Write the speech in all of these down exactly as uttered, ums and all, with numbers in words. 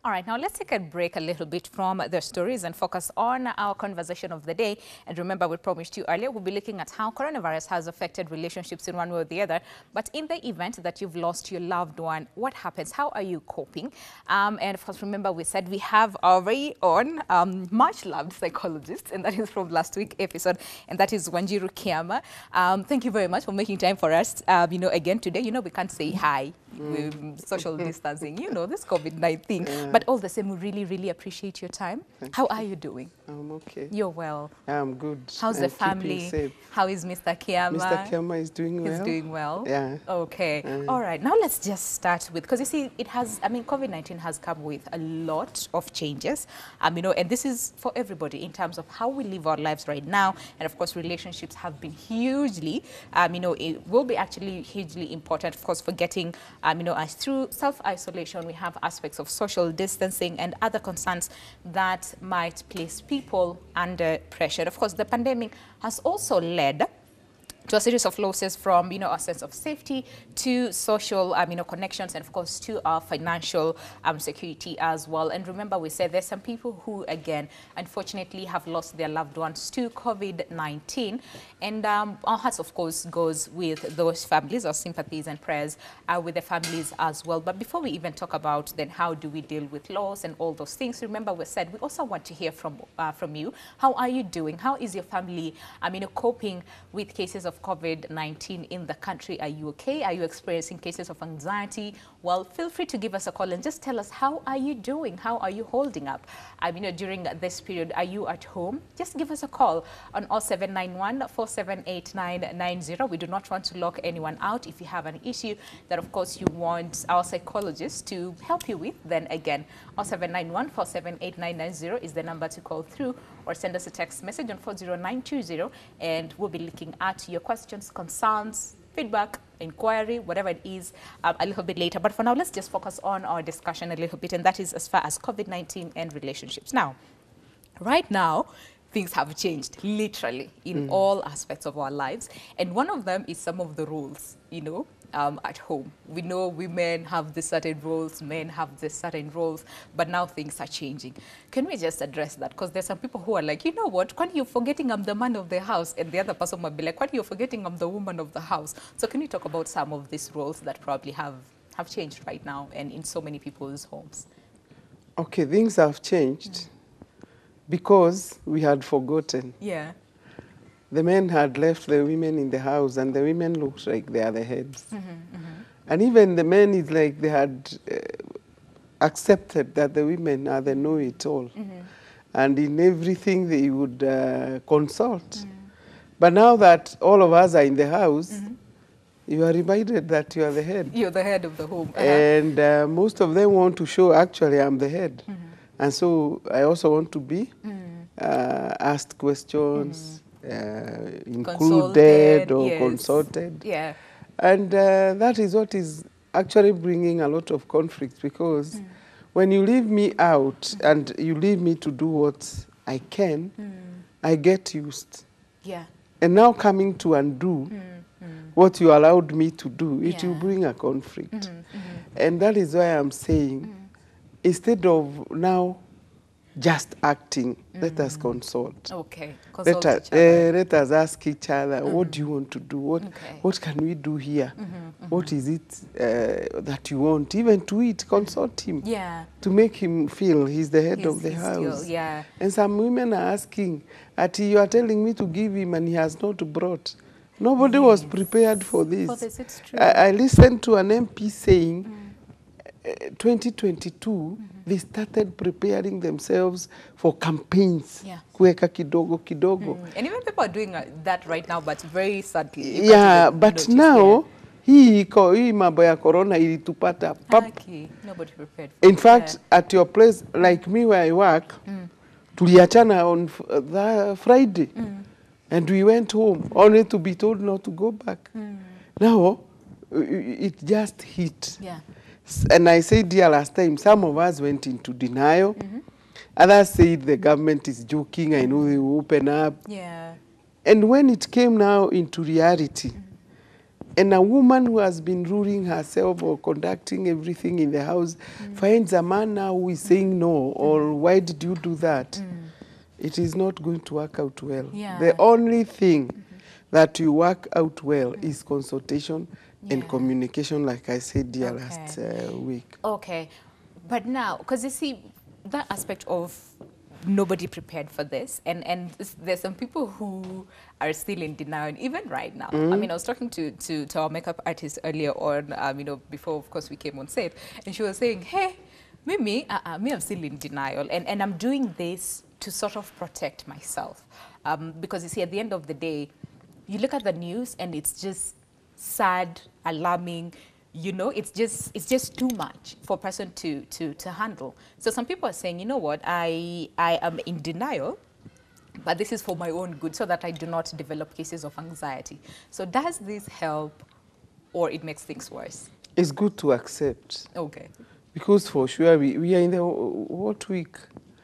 All right, now let's take a break a little bit from the stories and focus on our conversation of the day. And remember, we promised you earlier, we'll be looking at how coronavirus has affected relationships in one way or the other. But in the event that you've lost your loved one, what happens? How are you coping? Um, and of course, remember, we said we have our very own um, much loved psychologist, and that is from last week's episode, and that is Wanjiru Kiama. Um, thank you very much for making time for us. Um, you know, again, today, you know, we can't say hi. Mm. With social distancing, you know, this COVID nineteen. Yeah. But all the same, we really, really appreciate your time. Thank How you. Are you doing? I'm okay. You're well. I'm good. How's the family? How is Mister Kiama? Mister Kiama is doing well. He's doing well? Yeah. Okay. Uh, all right. Now let's just start with, because you see, it has, I mean, COVID nineteen has come with a lot of changes, um, you know, and this is for everybody in terms of how we live our lives right now. And of course, relationships have been hugely, um, you know, it will be actually hugely important, of course, for getting Um, you know, as through self-isolation, we have aspects of social distancing and other concerns that might place people under pressure. Of course, the pandemic has also led to a series of losses from, you know, a sense of safety to social, um, you know, connections, and of course to our financial um, security as well. And remember, we said there's some people who, again, unfortunately have lost their loved ones to COVID nineteen. And um, our hearts, of course, goes with those families, our sympathies and prayers uh, with the families as well. But before we even talk about then how do we deal with loss and all those things, remember we said we also want to hear from, uh, from you. How are you doing? How is your family, I mean, coping with cases of COVID nineteen in the country? Are you okay? Are you experiencing cases of anxiety? Well, feel free to give us a call and just tell us, how are you doing? How are you holding up? I mean, you know, during this period, are you at home? Just give us a call on oh seven nine one, four seven eight nine nine zero. We do not want to lock anyone out. If you have an issue that, of course, you want our psychologist to help you with, then again, oh seven nine one, four seven eight nine nine zero is the number to call through, or send us a text message on four zero nine two zero, and we'll be looking at your questions, concerns, feedback, inquiry, whatever it is, um, a little bit later. But for now, let's just focus on our discussion a little bit, and that is as far as COVID nineteen and relationships. Now, right now, things have changed literally in mm. all aspects of our lives. And one of them is some of the rules, you know, um, at home. We know women have this certain roles, men have this certain roles, but now things are changing. Can we just address that? Because there's some people who are like, you know what, when you're forgetting I'm the man of the house, and the other person might be like, when you're forgetting I'm the woman of the house. So can you talk about some of these roles that probably have, have changed right now and in so many people's homes? Okay, things have changed. Mm. Because we had forgotten. Yeah. The men had left the women in the house, and the women looked like they are the heads. Mm-hmm, mm-hmm. And even the men, is like they had uh, accepted that the women are the know-it-all. Mm-hmm. And in everything they would uh, consult. Mm-hmm. But now that all of us are in the house, mm-hmm. you are reminded that you are the head. You're the head of the home. Uh-huh. And uh, most of them want to show, actually, I'm the head. Mm-hmm. And so I also want to be mm. uh, asked questions, mm. uh, included consulted, or yes. consulted. Yeah. And uh, that is what is actually bringing a lot of conflict, because mm. when you leave me out mm. and you leave me to do what I can, mm. I get used. Yeah. And now coming to undo mm. Mm. what you allowed me to do, it yeah. will bring a conflict. Mm-hmm. Mm-hmm. And that is why I'm saying, mm. instead of now just acting, mm. let us consult. Okay, consult let, each other. Uh, let us ask each other, mm. what do you want to do? What, okay. what can we do here? Mm-hmm, mm-hmm. What is it uh, that you want? Even to eat, consult him. Yeah. To make him feel he's the head he's, of the house. Still, yeah. And some women are asking, at you are telling me to give him and he has not brought. Nobody yes. was prepared for this. For this, it's true. I, I listened to an M P saying, mm. twenty twenty-two, mm-hmm. they started preparing themselves for campaigns. Yeah. Kuweka kidogo kidogo. Mm. And even people are doing uh, that right now, but very sadly. Yeah, but now, hii, hii mambo ya corona ilitupata pap. Okay. Nobody prepared for In fact, yeah. at your place, like me where I work, mm. tuliachana on the Friday. Mm. And we went home, only to be told not to go back. Mm. Now, it just hit. Yeah. And I said here last time, some of us went into denial. Mm-hmm. Others said the government is joking. I know they will open up. Yeah. And when it came now into reality, mm-hmm. And a woman who has been ruling herself or conducting everything in the house mm. finds a man now who is saying no, or mm. why did you do that? Mm. It is not going to work out well. Yeah. The only thing mm-hmm. that will work out well mm. is consultation yeah. and communication, like I said dear okay. last uh, week. Okay. But now, because you see, that aspect of nobody prepared for this, and and there's some people who are still in denial even right now. Mm. I mean, I was talking to to, to our makeup artist earlier on, um, you know, before of course we came on set, and she was saying, hey, Mimi, uh, uh, me, I'm still in denial, and and I'm doing this to sort of protect myself, um, because you see, at the end of the day, you look at the news and it's just sad, alarming. You know, it's just it's just too much for a person to to to handle. So some people are saying, you know what, I I am in denial, but this is for my own good, so that I do not develop cases of anxiety. So does this help, or it makes things worse? It's good to accept. Okay. Because for sure we we are in the what week?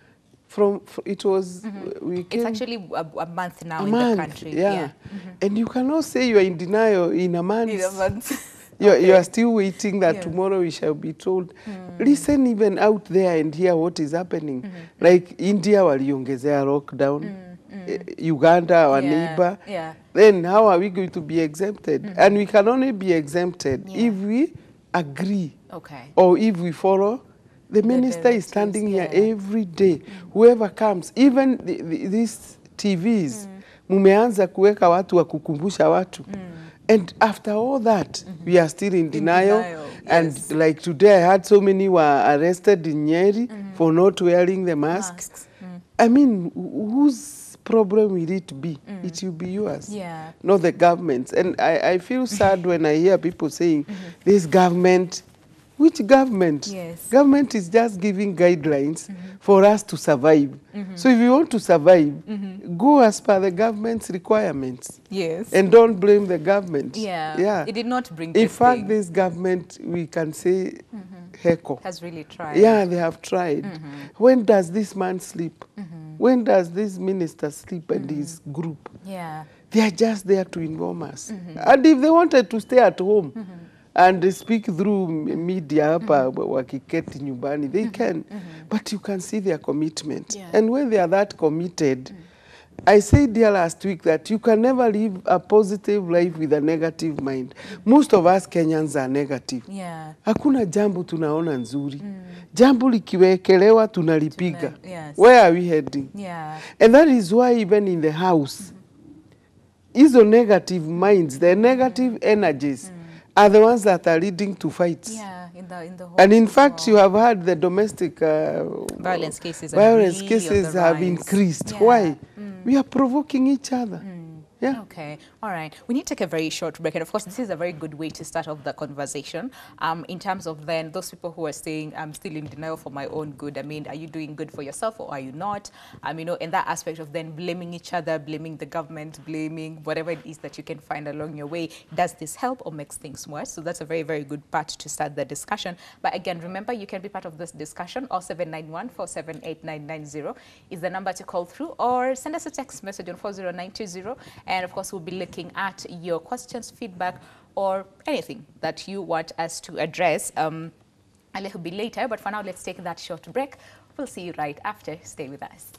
From, from it was mm-hmm. we came, it's actually a, a month now a in month, the country. Yeah, yeah. Mm-hmm. And you cannot say you are in denial in a month. In a month. You're, okay. you are still waiting that yeah. tomorrow we shall be told. Mm. Listen even out there and hear what is happening. Mm-hmm. Like India waliongezea lockdown, mm. Mm. Uganda, our yeah. neighbor. Yeah. Then how are we going to be exempted? Mm-hmm. And we can only be exempted yeah. if we agree okay. or if we follow. The, the minister is standing yeah. here every day. Mm. Whoever comes, even the, the, these T Vs, mumeanza mm. kuweka watu wa kukumbusha watu. Mm. And after all that, mm-hmm. we are still in denial. In denial. And yes. like today, I had so many were arrested in Nyeri mm-hmm. for not wearing the mask. Masks. Mm. I mean, whose problem will it be? Mm. It will be yours, yeah. not the government's. And I, I feel sad when I hear people saying, mm-hmm. this government, which government? Yes. Government is just giving guidelines mm-hmm. for us to survive. Mm-hmm. So if you want to survive, mm-hmm. go as per the government's requirements. Yes. And don't blame the government. Yeah. Yeah. It did not bring In this fact, thing. this government, we can say, mm-hmm. heco. Has really tried. Yeah, they have tried. Mm-hmm. When does this man sleep? Mm-hmm. When does this minister sleep and mm-hmm. his group? Yeah. They are just there to inform us. Mm-hmm. And if they wanted to stay at home, mm-hmm. and they speak through media hapa mm-hmm. wakiketi nyumbani, they mm-hmm. can. Mm-hmm. But you can see their commitment. Yeah. And when they are that committed, mm-hmm. I said here last week that you can never live a positive life with a negative mind. Mm-hmm. Most of us Kenyans are negative. Yeah. Hakuna jambo tunaona nzuri. Mm. Jambo likiwekelewa tunalipiga. Tuna, yes. Where are we heading? Yeah. And that is why even in the house, mm-hmm. these negative minds, the negative mm-hmm. energies, mm-hmm. are the ones that are leading to fights. Yeah, in the in the home. And in fact, you have had the domestic uh, violence cases. Violence really cases have increased. Yeah. Why? Mm. We are provoking each other. Mm. Yeah. Okay. All right. We need to take a very short break. And of course, this is a very good way to start off the conversation. Um, in terms of then those people who are saying, I'm still in denial for my own good. I mean, are you doing good for yourself or are you not? Um, you know, in that aspect of then blaming each other, blaming the government, blaming whatever it is that you can find along your way. Does this help or makes things worse? So that's a very, very good part to start the discussion. But again, remember, you can be part of this discussion. oh seven nine one, four seven eight nine nine zero is the number to call through, or send us a text message on four zero nine two zero. And of course, we'll be looking at your questions, feedback, or anything that you want us to address um, a little bit later. But for now, let's take that short break. We'll see you right after. Stay with us.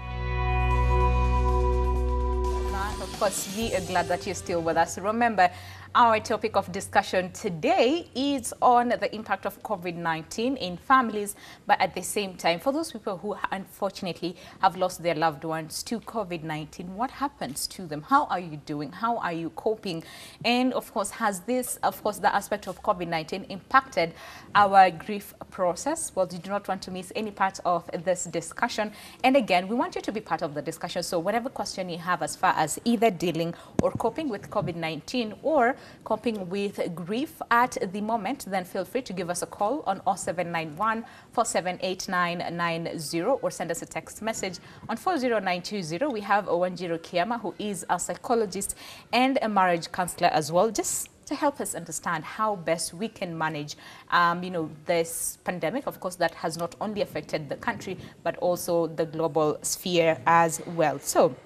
Of course, we are glad that you're still with us. Remember, our topic of discussion today is on the impact of COVID nineteen in families, but at the same time, for those people who unfortunately have lost their loved ones to COVID nineteen, what happens to them? How are you doing? How are you coping? And of course, has this, of course, the aspect of COVID nineteen impacted our grief process? Well, you do not want to miss any part of this discussion. And again, we want you to be part of the discussion. So whatever question you have as far as either dealing or coping with COVID nineteen or coping with grief at the moment, then feel free to give us a call on oh seven nine one, four seven eight nine nine zero or send us a text message on four zero nine two zero. We have Owanjiro Kiama, who is a psychologist and a marriage counselor as well, just to help us understand how best we can manage, um, you know, this pandemic, of course, that has not only affected the country, but also the global sphere as well. So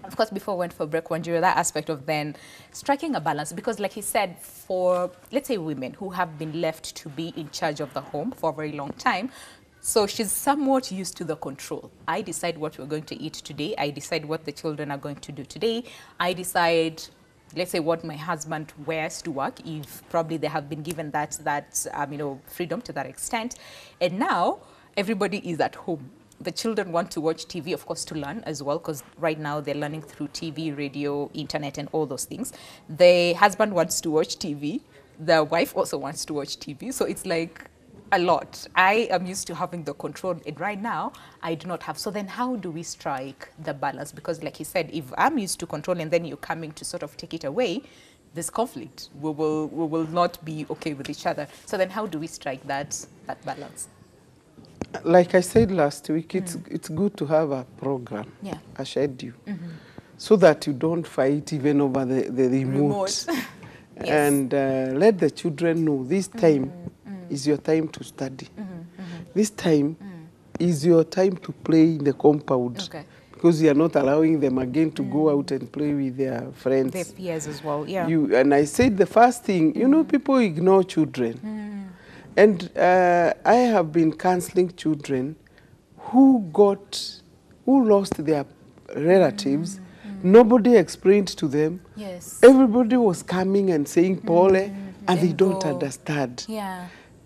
Of course, before we went for break, Wanjiru, that aspect of then striking a balance, because like he said, for, let's say, women who have been left to be in charge of the home for a very long time, so she's somewhat used to the control. I decide what we're going to eat today. I decide what the children are going to do today. I decide, let's say, what my husband wears to work, if probably they have been given that, that um, you know, freedom to that extent. And now everybody is at home. The children want to watch T V, of course, to learn as well, because right now they're learning through T V, radio, internet, and all those things. The husband wants to watch T V. The wife also wants to watch T V. So it's like a lot. I am used to having the control, and right now I do not have. So then how do we strike the balance? Because like he said, if I'm used to control and then you're coming to sort of take it away, there's conflict. We will, we will not be okay with each other. So then how do we strike that, that balance? Like I said last week, it's, mm. it's good to have a program, yeah. a schedule, mm-hmm. so that you don't fight even over the, the remote. remote. Yes. And uh, let the children know this time mm-hmm. is your time to study. Mm-hmm. Mm-hmm. This time mm. is your time to play in the compound. Okay. Because you are not allowing them again to mm. go out and play with their friends. Their peers as well, yeah. You, and I said the first thing, you mm. know, people ignore children. Mm. And uh, I have been counseling children who got, who lost their relatives. Mm, mm. Nobody explained to them. Yes. Everybody was coming and saying Pole, mm, and they don't go. understand. Yeah.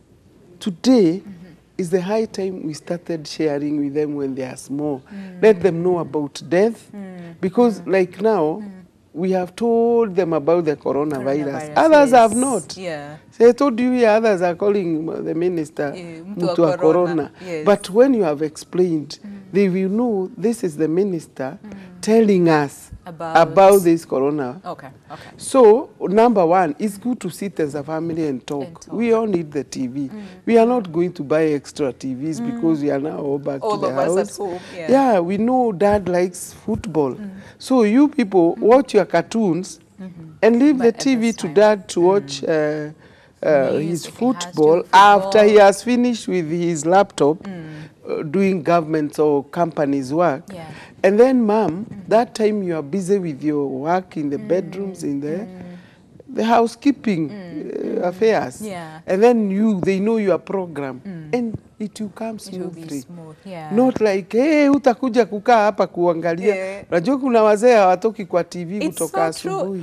Today mm-hmm. is the high time we started sharing with them when they are small. Mm. Let them know about death. Mm. Because mm. like now, mm. we have told them about the coronavirus. coronavirus others yes. have not. Yeah. So I told you here, others are calling the minister yeah, Mutua Corona. corona. Yes. But when you have explained, mm. they will know this is the minister mm. telling us about, about this corona. Okay, okay. So, number one, it's good to sit as a family and talk. And talk. We all need the T V. Mm. We are not going to buy extra T Vs mm. because we are now all back all to the house. All of us at home. Yeah. yeah, we know dad likes football. Mm. So you people mm. watch your cartoons mm-hmm. and leave but the T V to dad to mm. watch uh, uh, his football, football after he has finished with his laptop mm. uh, doing government or company's work. Yeah. And then, mom, mm. that time you are busy with your work in the mm. bedrooms, in the, mm. the housekeeping mm. uh, affairs. Yeah. And then you, they know your program. Mm. And it will come smoothly. It will be smooth. Yeah. Not like, hey, utakuja kukaa hapa kuangalia. Unajua kuna wazee hawatoki kwa T V kutoka asubuhi.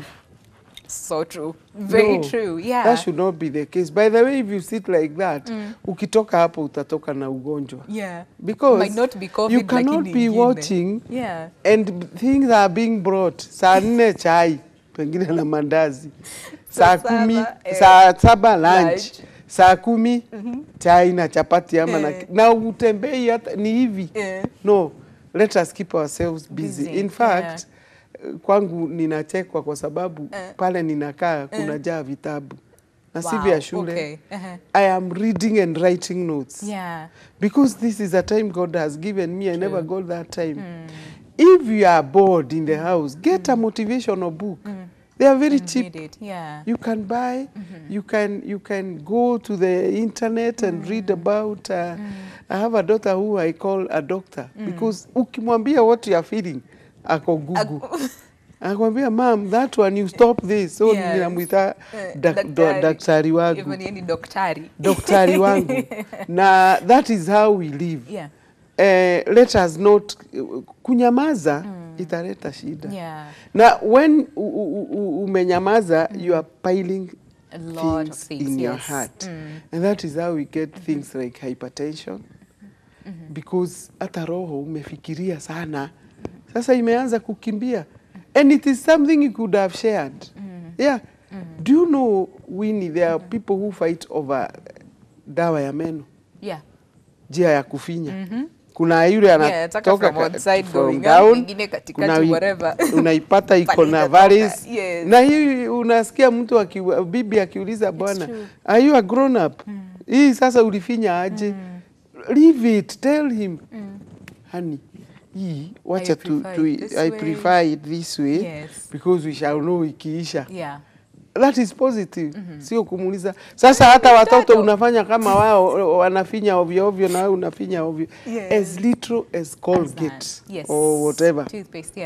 So true. Very no, true. Yeah. That should not be the case. By the way, if you sit like that, mm. ukitoka hapo utatoka na ugonjwa. Yeah. Because might not be COVID, you cannot like be watching yeah. and things are being brought. Saa nne chai, pengine na mandazi. Saa kumi, eh, saa saba lunch. lunch. Saa kumi, mm-hmm. chai na chapati ama eh. na, na utembei hata ni hivi. Eh. No, let us keep ourselves busy. busy. In fact, yeah. kwangu ninachekwa kwa sababu uh, pale ninakaa kuna jaa uh, vitabu na wow, si vya shule. Okay. Uh -huh. I am reading and writing notes. Yeah. Because this is a time God has given me. True. I never got that time. Mm. If you are bored in the house, get mm. a motivational book. Mm. They are very mm, cheap. Read it. Yeah. You can buy, mm-hmm. you can you can go to the internet and mm. read about uh, mm. I have a daughter who I call a doctor mm. because ukimwambia what you are feeling, ako Google. Akwambia, mom, that one you stop this. So yes. ninamuita daktari wangu. Even yeni daktari. Daktari wangu. Na that is how we live. Yeah. Uh, let us not kunyamaza mm. italeta shida. Yeah. Na when u, u, u, umenyamaza mm. you are piling a lot things, of things in yes. your heart. Mm. And that is how we get mm -hmm. things like hypertension. Mm -hmm. Because hata roho umefikiria sana. Sasa imeanza kukimbia. And it is something you could have shared. Mm. Yeah. Mm. Do you know, Winnie, there are mm. people who fight over dawa ya meno? Yeah. Jia ya kufinya. Mm -hmm. Kuna yule anatoka yeah, from outside going down, ingine katikati whatever. Unaipata iko na varis. Yes. Na hii unasikia mtu aki, bibi akiuliza bwana, are you a grown up? Mm. Hii sasa ulifinya aje? Mm. Leave it, tell him. Mm. Honey, hii wacha tu, tu I prefer it this way yes. because we shall know ikiisha. Yeah. That is positive. Mm -hmm. Sio kumuuliza. Sasa hata watoto unafanya kama wao wanafinya ovyo ovyo na wewe unafinya ovyo. Yes. As little as Colgate as yes. or whatever. Toothpaste, yeah.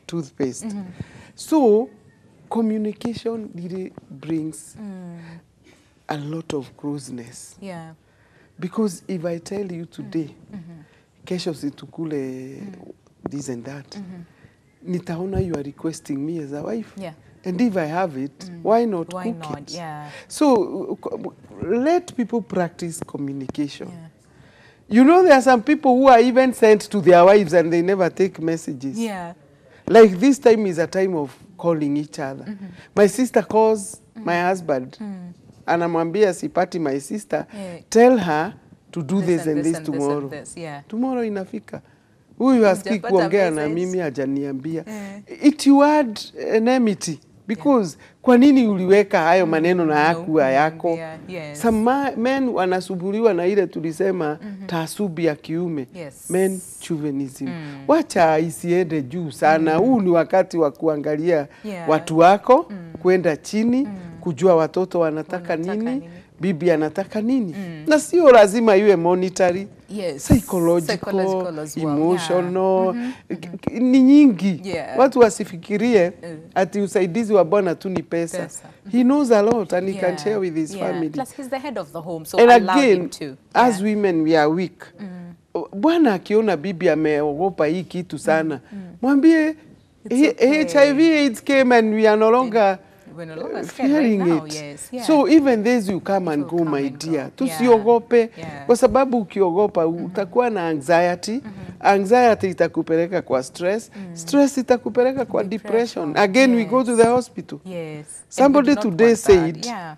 toothpaste. Mm-hmm. So communication really brings mm. a lot of closeness. Yeah. Because if I tell you today, mm-hmm. kesho situkule mm. this and that, mm-hmm. nitaona you are requesting me as a wife. Yeah. And if I have it, mm. why not why cook not? it? Yeah. So let people practice communication. Yeah. You know, there are some people who are even sent to their wives and they never take messages. Yeah. Like this time is a time of calling each other. Mm-hmm. My sister calls mm-hmm. my husband. Mm-hmm. Anamwambia sipati my sister. Yeah. Tell her to do this, this and, and this, this tomorrow. This and this, yeah. Tomorrow inafika. Huyu hasikii kuongea na mimi hajaniambia. Yeah. It you add enmity. Because yeah. kwa nini uliweka hayo maneno na hakuwa yako? Yeah. Yes. Some men wanasumbuliwa na ile tulisema mm-hmm. taasubi ya kiume. Yes. Men chauvinism. Mm. Wacha isiende juu sana. Huu mm. ni wakati wa kuangalia yeah. watu wako, mm. kwenda chini, mm. kujua watoto wanataka, wanataka nini, nini, bibi anataka nini. Mm. Na sio lazima iwe monetary. Yes. Psychological, Psychological as well. Emotional, yeah. mm-hmm. ni nyingi. Yeah. Watu wasifikirie mm. ati usaidizi wa bwana tu ni pesa. pesa. He knows a lot and he yeah. can share with his yeah. family. Plus he's the head of the home, so and allow again, him to. Yeah. As women we are weak. Mm. Bwana akiona bibi ameogopa hii kitu sana, mm. mwambie okay. H I V AIDS came and we are no longer We're no longer scared right now, it. Yes. Yeah. So even this you come and go, my dear. Tusiogope. Yeah. Yeah. Kwa sababu ukiogopa mm-hmm. utakuwa na anxiety. Mm-hmm. Anxiety itakupeleka kwa stress. Mm. Stress itakupeleka kwa depression. depression. Again, yes. we go to the hospital. Yes. Somebody today said, yeah.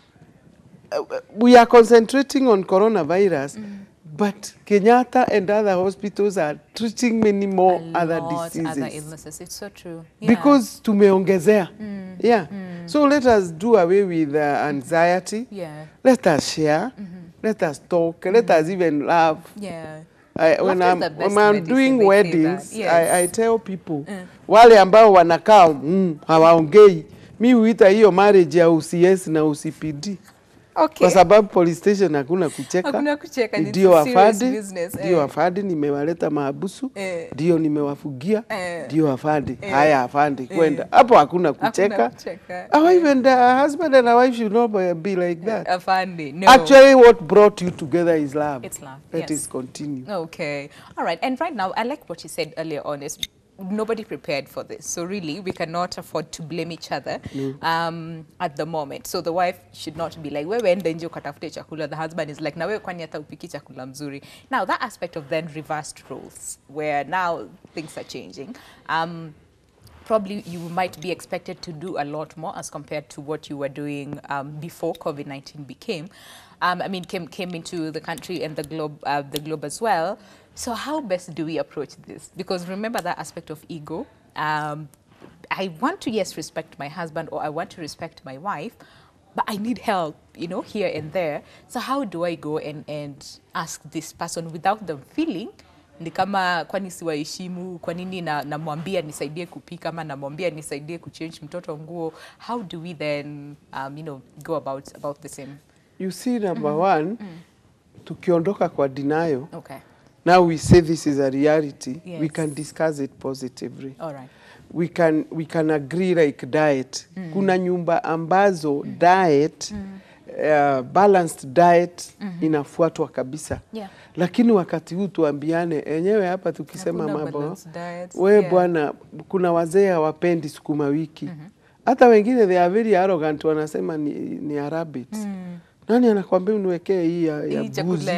uh, we are concentrating on coronavirus, mm. but Kenyatta and other hospitals are treating many more A other lot diseases. Other illnesses. It's so true. Yeah. Because tumeongezea. Mm. Yeah. Mm. So let us do away with uh, anxiety. Yeah. Let us share. Mm-hmm. Let us talk. Mm. Let us even laugh. Yeah. I, when I'm, when I'm doing weddings, yes. I, I tell people, mm. wale ambao wanakaa mm, hawaongei, mi huita hiyo marriage ya U C S na U C P D. Okay. Kwa sababu police station hakuna kucheka. Hakuna kucheka. Ndio wafadi, ndio wafadi nimewaleta mahabusu, ndio eh. nimewafugia, ndio eh. wafadi. Eh. Haya afandi eh. kwenda. Hapo hakuna kucheka. Hakuna kucheka. Oh, even the husband and a wife should not be like that. Afandi, no. Actually what brought you together is love. It's love. Let yes. us continue. Okay. All right. And right now I like what you said earlier on is nobody prepared for this. So really, we cannot afford to blame each other mm. um, at the moment. So the wife should not be like, wewe ende nje ukatafute chakula. The husband is like, na wewe kwani hata upiki chakula mzuri. Now, that aspect of then reversed roles, where now things are changing. Um, probably you might be expected to do a lot more as compared to what you were doing um, before COVID nineteen became. Um, I mean, came, came into the country and the globe, uh, the globe as well. So how best do we approach this? Because remember that aspect of ego. Um, I want to, yes, respect my husband or I want to respect my wife, but I need help, you know, here and there. So how do I go and, and ask this person without them feeling ni kama kwani siwaheshimu, kwa nini na namwambia nisaidie kupika ama namwambia nisaidie kuchange mtoto nguo? How do we then um, you know, go about about the same? You see, number mm. one, mm. tukiondoka kwa denial. Okay. Now we say this is a reality. Yes. We can discuss it positively. All right. We can we can agree like diet. Mm. Kuna nyumba ambazo mm. diet mm. Uh, balanced diet mm-hmm. inafuatwa kabisa. Yeah. Lakini wakati huu tuambiane enyewe hapa tukisema mambo. We yeah. bwana, kuna wazee hawapendi sukuma wiki. Mm-hmm. Hata wengine they are very arrogant, wanasema ni, ni Arabics. Mm. Nani anakuambia uniwekee hii ya, ya buzi?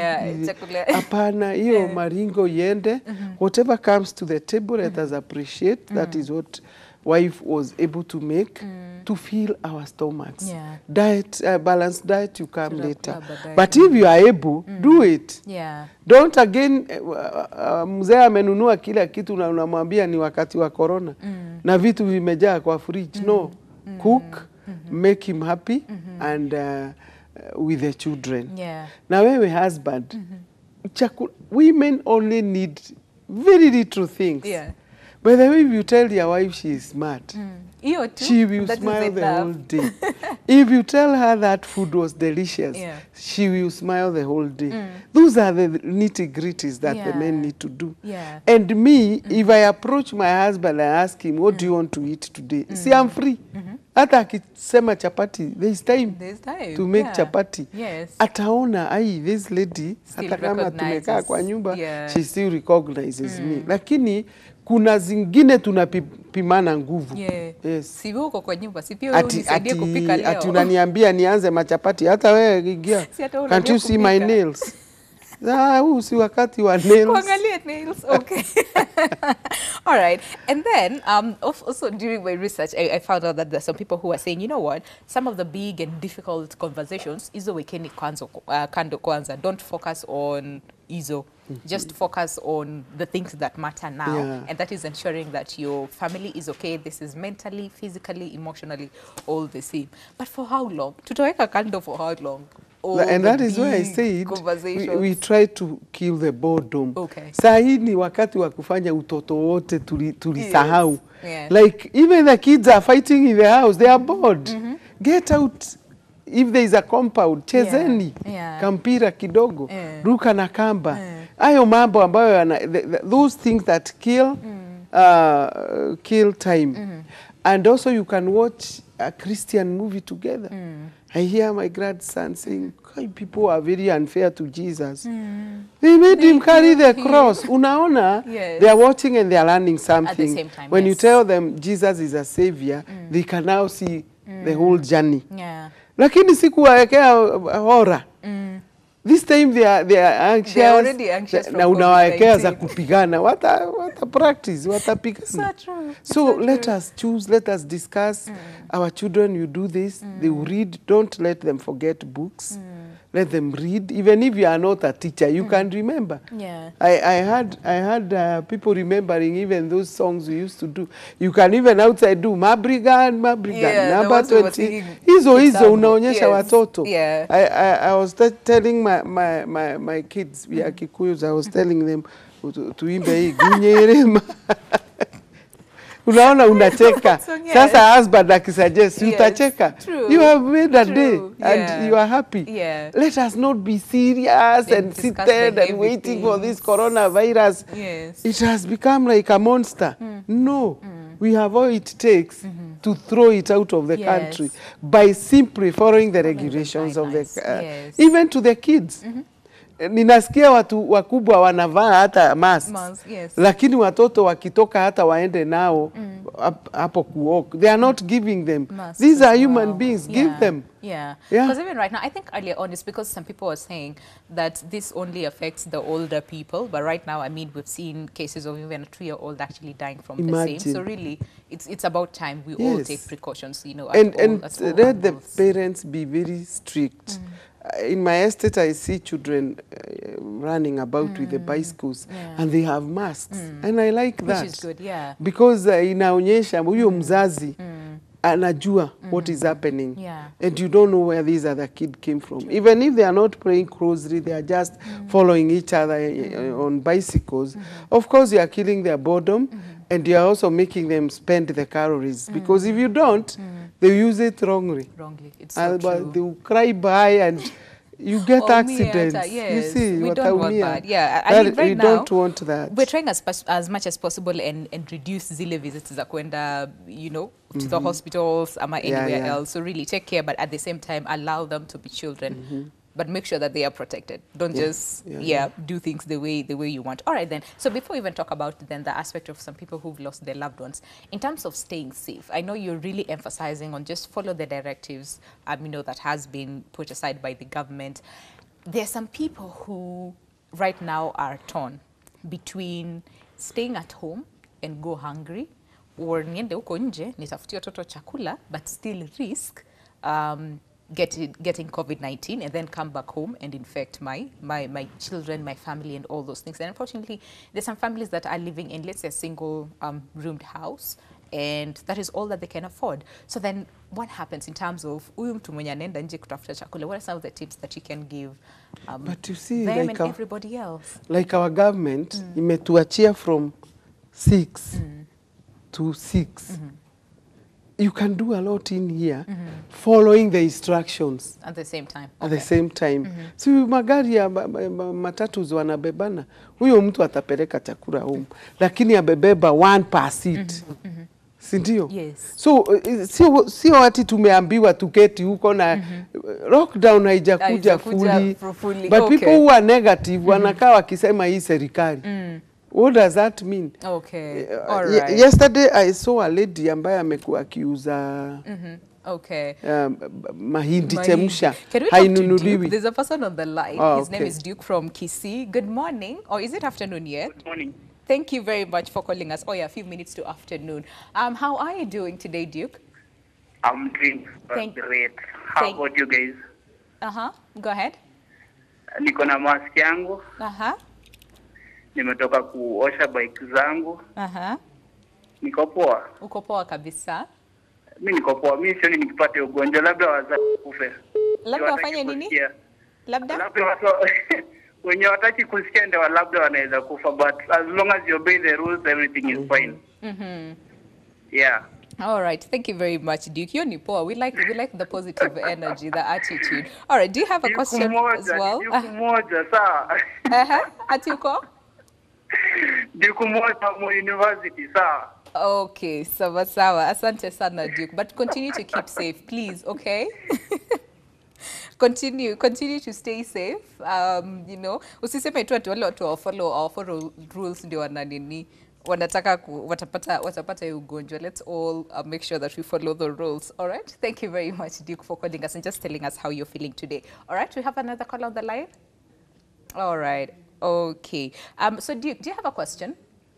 Hapana, hiyo maringo iende. Mm-hmm. Whatever comes to the table, mm-hmm. let us appreciate. Mm-hmm. That is what wife was able to make mm. to fill our stomachs. Yeah. Diet, uh, balanced diet, you come to later. But if you are able, mm. do it. Yeah. Don't again, uh, uh, mzee amenunua kila kitu na unamwambia ni wakati wa corona. Mm. Na vitu vimejaa kwa fridge. Mm. No. Mm. Cook, mm-hmm. make him happy, mm-hmm. and uh, uh, with the children. Yeah. Na wewe husband, mm-hmm. chakula, women only need very little things. Yeah. By the way, if you tell your wife she is smart, Hiyo tu, she will that is smile the enough. whole day. If you tell her that food was delicious, Yeah. she will smile the whole day. Those are the nitty-gritties that the Yeah. men need to do. Yeah. And me, if I approach my husband and ask him, what do you want to eat today? See, I'm free. Hata akisema chapati, there is time There's time. to make yeah. chapati. Yes. Ataona, ai, this lady, Still hata kama tumekaa recognizes. kwa nyumba, Yeah. she still recognizes me. Lakini kuna zingine tunapimana nguvu. Yeah. Yes. Si wewe uko kwa nyumba, si pia wewe Ati, unisaidie ati, kupika leo. ati unaniambia nianze machapati, hata wewe ingia. Si hata wewe Can't you unajua see my kupika. nails? Ah, huu si wakati wa nails. Kuangalia nails, okay. All right. And then, um, of- also during my research, I, I found out that there's some people who are saying, you know what, some of the big and difficult conversations, hizo wekeni kwanza, uh, kando kwanza. Don't focus on hizo. Just focus on the things that matter now. Yeah. And that is ensuring that your family is okay. This is mentally, physically, emotionally, all the same. But for how long? Tutaweka kando for how long? All And the that is why I big said we, conversations. we try to kill the boredom. Okay. Saa hii ni wakati wa kufanya utoto wote tuli- tulisahau. Yes. Yeah. Like even the kids are fighting in the house, they are bored. Get out. If there is a compound, chezeni. Yeah. Kampira kidogo, Yeah. ruka na kamba. Yeah. Hayo mambo ambayo yana, the, the, those things that kill uh, kill time. And also you can watch a Christian movie together. I hear my grandson saying, "Kai, people are very unfair to Jesus. They made him carry the cross." Unaona, Yes. they are watching and they are learning something. same time, when you yes. tell them Jesus is a savior, they can now see the whole journey. Yeah. Lakini sikuwawekea horror. This time they are, they are anxious. They are already anxious from na unawawekea COVID za nineteen. kupigana. Wata, wata practice, watapigana. So true. So So let true. us choose, let us discuss. Our children, you do this, they will read. Don't let them forget books. Let them read. Even if you are not a teacher, you can remember. Yeah. I, I had, I had uh, people remembering even those songs we used to do. You can even outside do Mabrigan, Mabrigan, Yeah, the number ones we were twenty. singing Hizo hizo kitambo. unaonyesha Yes. watoto. Yeah. I, I, I was t telling my, my, my, my kids, we are Kikuyus, I was telling them to- tuimbe hii Gunyerema. Unaona unacheka. Song, yes. Sasa husband akisuggest, Yes, utacheka. true. You have made a True, day yeah. and you are happy. Yeah. Let us not be serious And and sit discuss there the and heavy waiting for this things. coronavirus. Yes. It has become like a monster. No, we have all it takes to throw it out of the Yes. country by simply following the regulations of the, guidelines. uh, Yes. even to the kids. Ninasikia watu wakubwa wanavaa hata masks. Masks, yes. Lakini watoto wakitoka hata waende nao hap- hapo kuwalk. They are not giving them. Masks These are as human well. beings. Yeah. Give them. Yeah. Yeah. Because even right now, I think earlier on, it's because some people were saying that this only affects the older people. But right now, I mean, we've seen cases of even a two-year-old actually dying from the Imagine. same. So really, it's it's about time we all Yes. take precautions, you know, at And, all, and at all let the angles. parents be very strict. Uh, In my estate, I see children uh, running about with the bicycles Yeah. and they have masks. And I like that. Which is good, yeah. Because uh, inaonyesha huyo mzazi anajua what is happening. Yeah. And you don't know where this other kid came from. Even if they are not praying closely, they are just following each other uh, on bicycles. Of course, you are killing their boredom and you are also making them spend the calories. Because if you don't, they use it wrongly. Wrongly. It's so And, but true. they will cry by and you get Or me, accidents. ata- You yes. see, We don't want wataumia. that. Yeah, I That- mean, right we now, don't want that. We're trying as, pas- as much as possible and, and reduce zile visits za kwenda, you know, to the hospitals ama Yeah, anywhere yeah. else. So really take care, but at the same time, allow them to be children. But make sure that they are protected. Don't Yeah, just yeah, yeah, yeah. do things the way the way you want. All right then. So before we even talk about then the aspect of some people who've lost their loved ones, in terms of staying safe, I know you're really emphasizing on just follow the directives, um, you know, that has been put aside by the government. There are some people who right now are torn between staying at home and go hungry or niende huko nje nitafutie watoto chakula but still risk um, getting, getting COVID nineteen and then come back home and infect my, my, my children, my family and all those things. And unfortunately, there's some families that are living in, let's say, a single um, roomed house and that is all that they can afford. So then what happens in terms of huyu mtu mwenye anaenda nje kutafuta chakula? What are some of the tips that you can give um, But you see, them like and our, everybody else? like our government imetuachia from six to six. Mm-hmm. You can do a lot in here mm-hmm. following the instructions at the same time. At Okay. the same time. Mm-hmm. Si magari ya matatu wanabebana, huyo mtu atapeleka chakula home, lakini abebeba one per seat. Mm-hmm. Mm-hmm. Si ndio? Yes. So sio sio ati tumeambiwa tuketi huko na mm-hmm. lockdown haijakuja fully, fully. But okay. people who are negative mm-hmm. wanakaa wakisema hii serikali. Mm. What does that mean? Okay. Uh, All right. Yesterday I saw a lady ambaye amekuwa akiuza mm-hmm. Okay. Um, mahindi chemsha. Can we talk to Duke? There's a person on the line. Oh, His okay. name is Duke from Kisii. Good morning. Or is it afternoon yet? Good morning. Thank you very much for calling us. Oh yeah, a few minutes to afternoon. Um, how are you doing today, Duke? I'm doing Thank great. How Thank about you guys? Uh-huh. Go ahead. Niko na mask yangu. Uh-huh. Nimetoka kuosha bike zangu. Uh-huh. Niko poa. Uko poa kabisa. Mimi niko poa. Mimi sioni nikipata ugonjwa, labda wazazi kufe. Labda wafanye nini? Labda? Labda watu wenye wataki kusikia ndio labda wanaweza kufa, but as long as you obey the rules everything is fine. Mhm. Yeah. All right. Thank you very much, Duke. You're Nipoa. We like we like the positive energy, the attitude. All right. Do you have a question as well? Duke moja sawa. Uh-huh. Ati uko? Duke moja mu university sawa. Okay, sawa sawa. Asante sana, Duke. But continue to keep safe, please, okay? continue continue to stay safe. Um, you know, usiseme tu ati wale watu wa follow our follow rules ndio wana nini wanataka ku, watapata watapata hiyo ugonjwa. Let's all uh, make sure that we follow the rules. All right? Thank you very much, Duke, for calling us and just telling us how you're feeling today. All right? We have another call on the line. All right. Okay. Um, so Duke, do you have a question?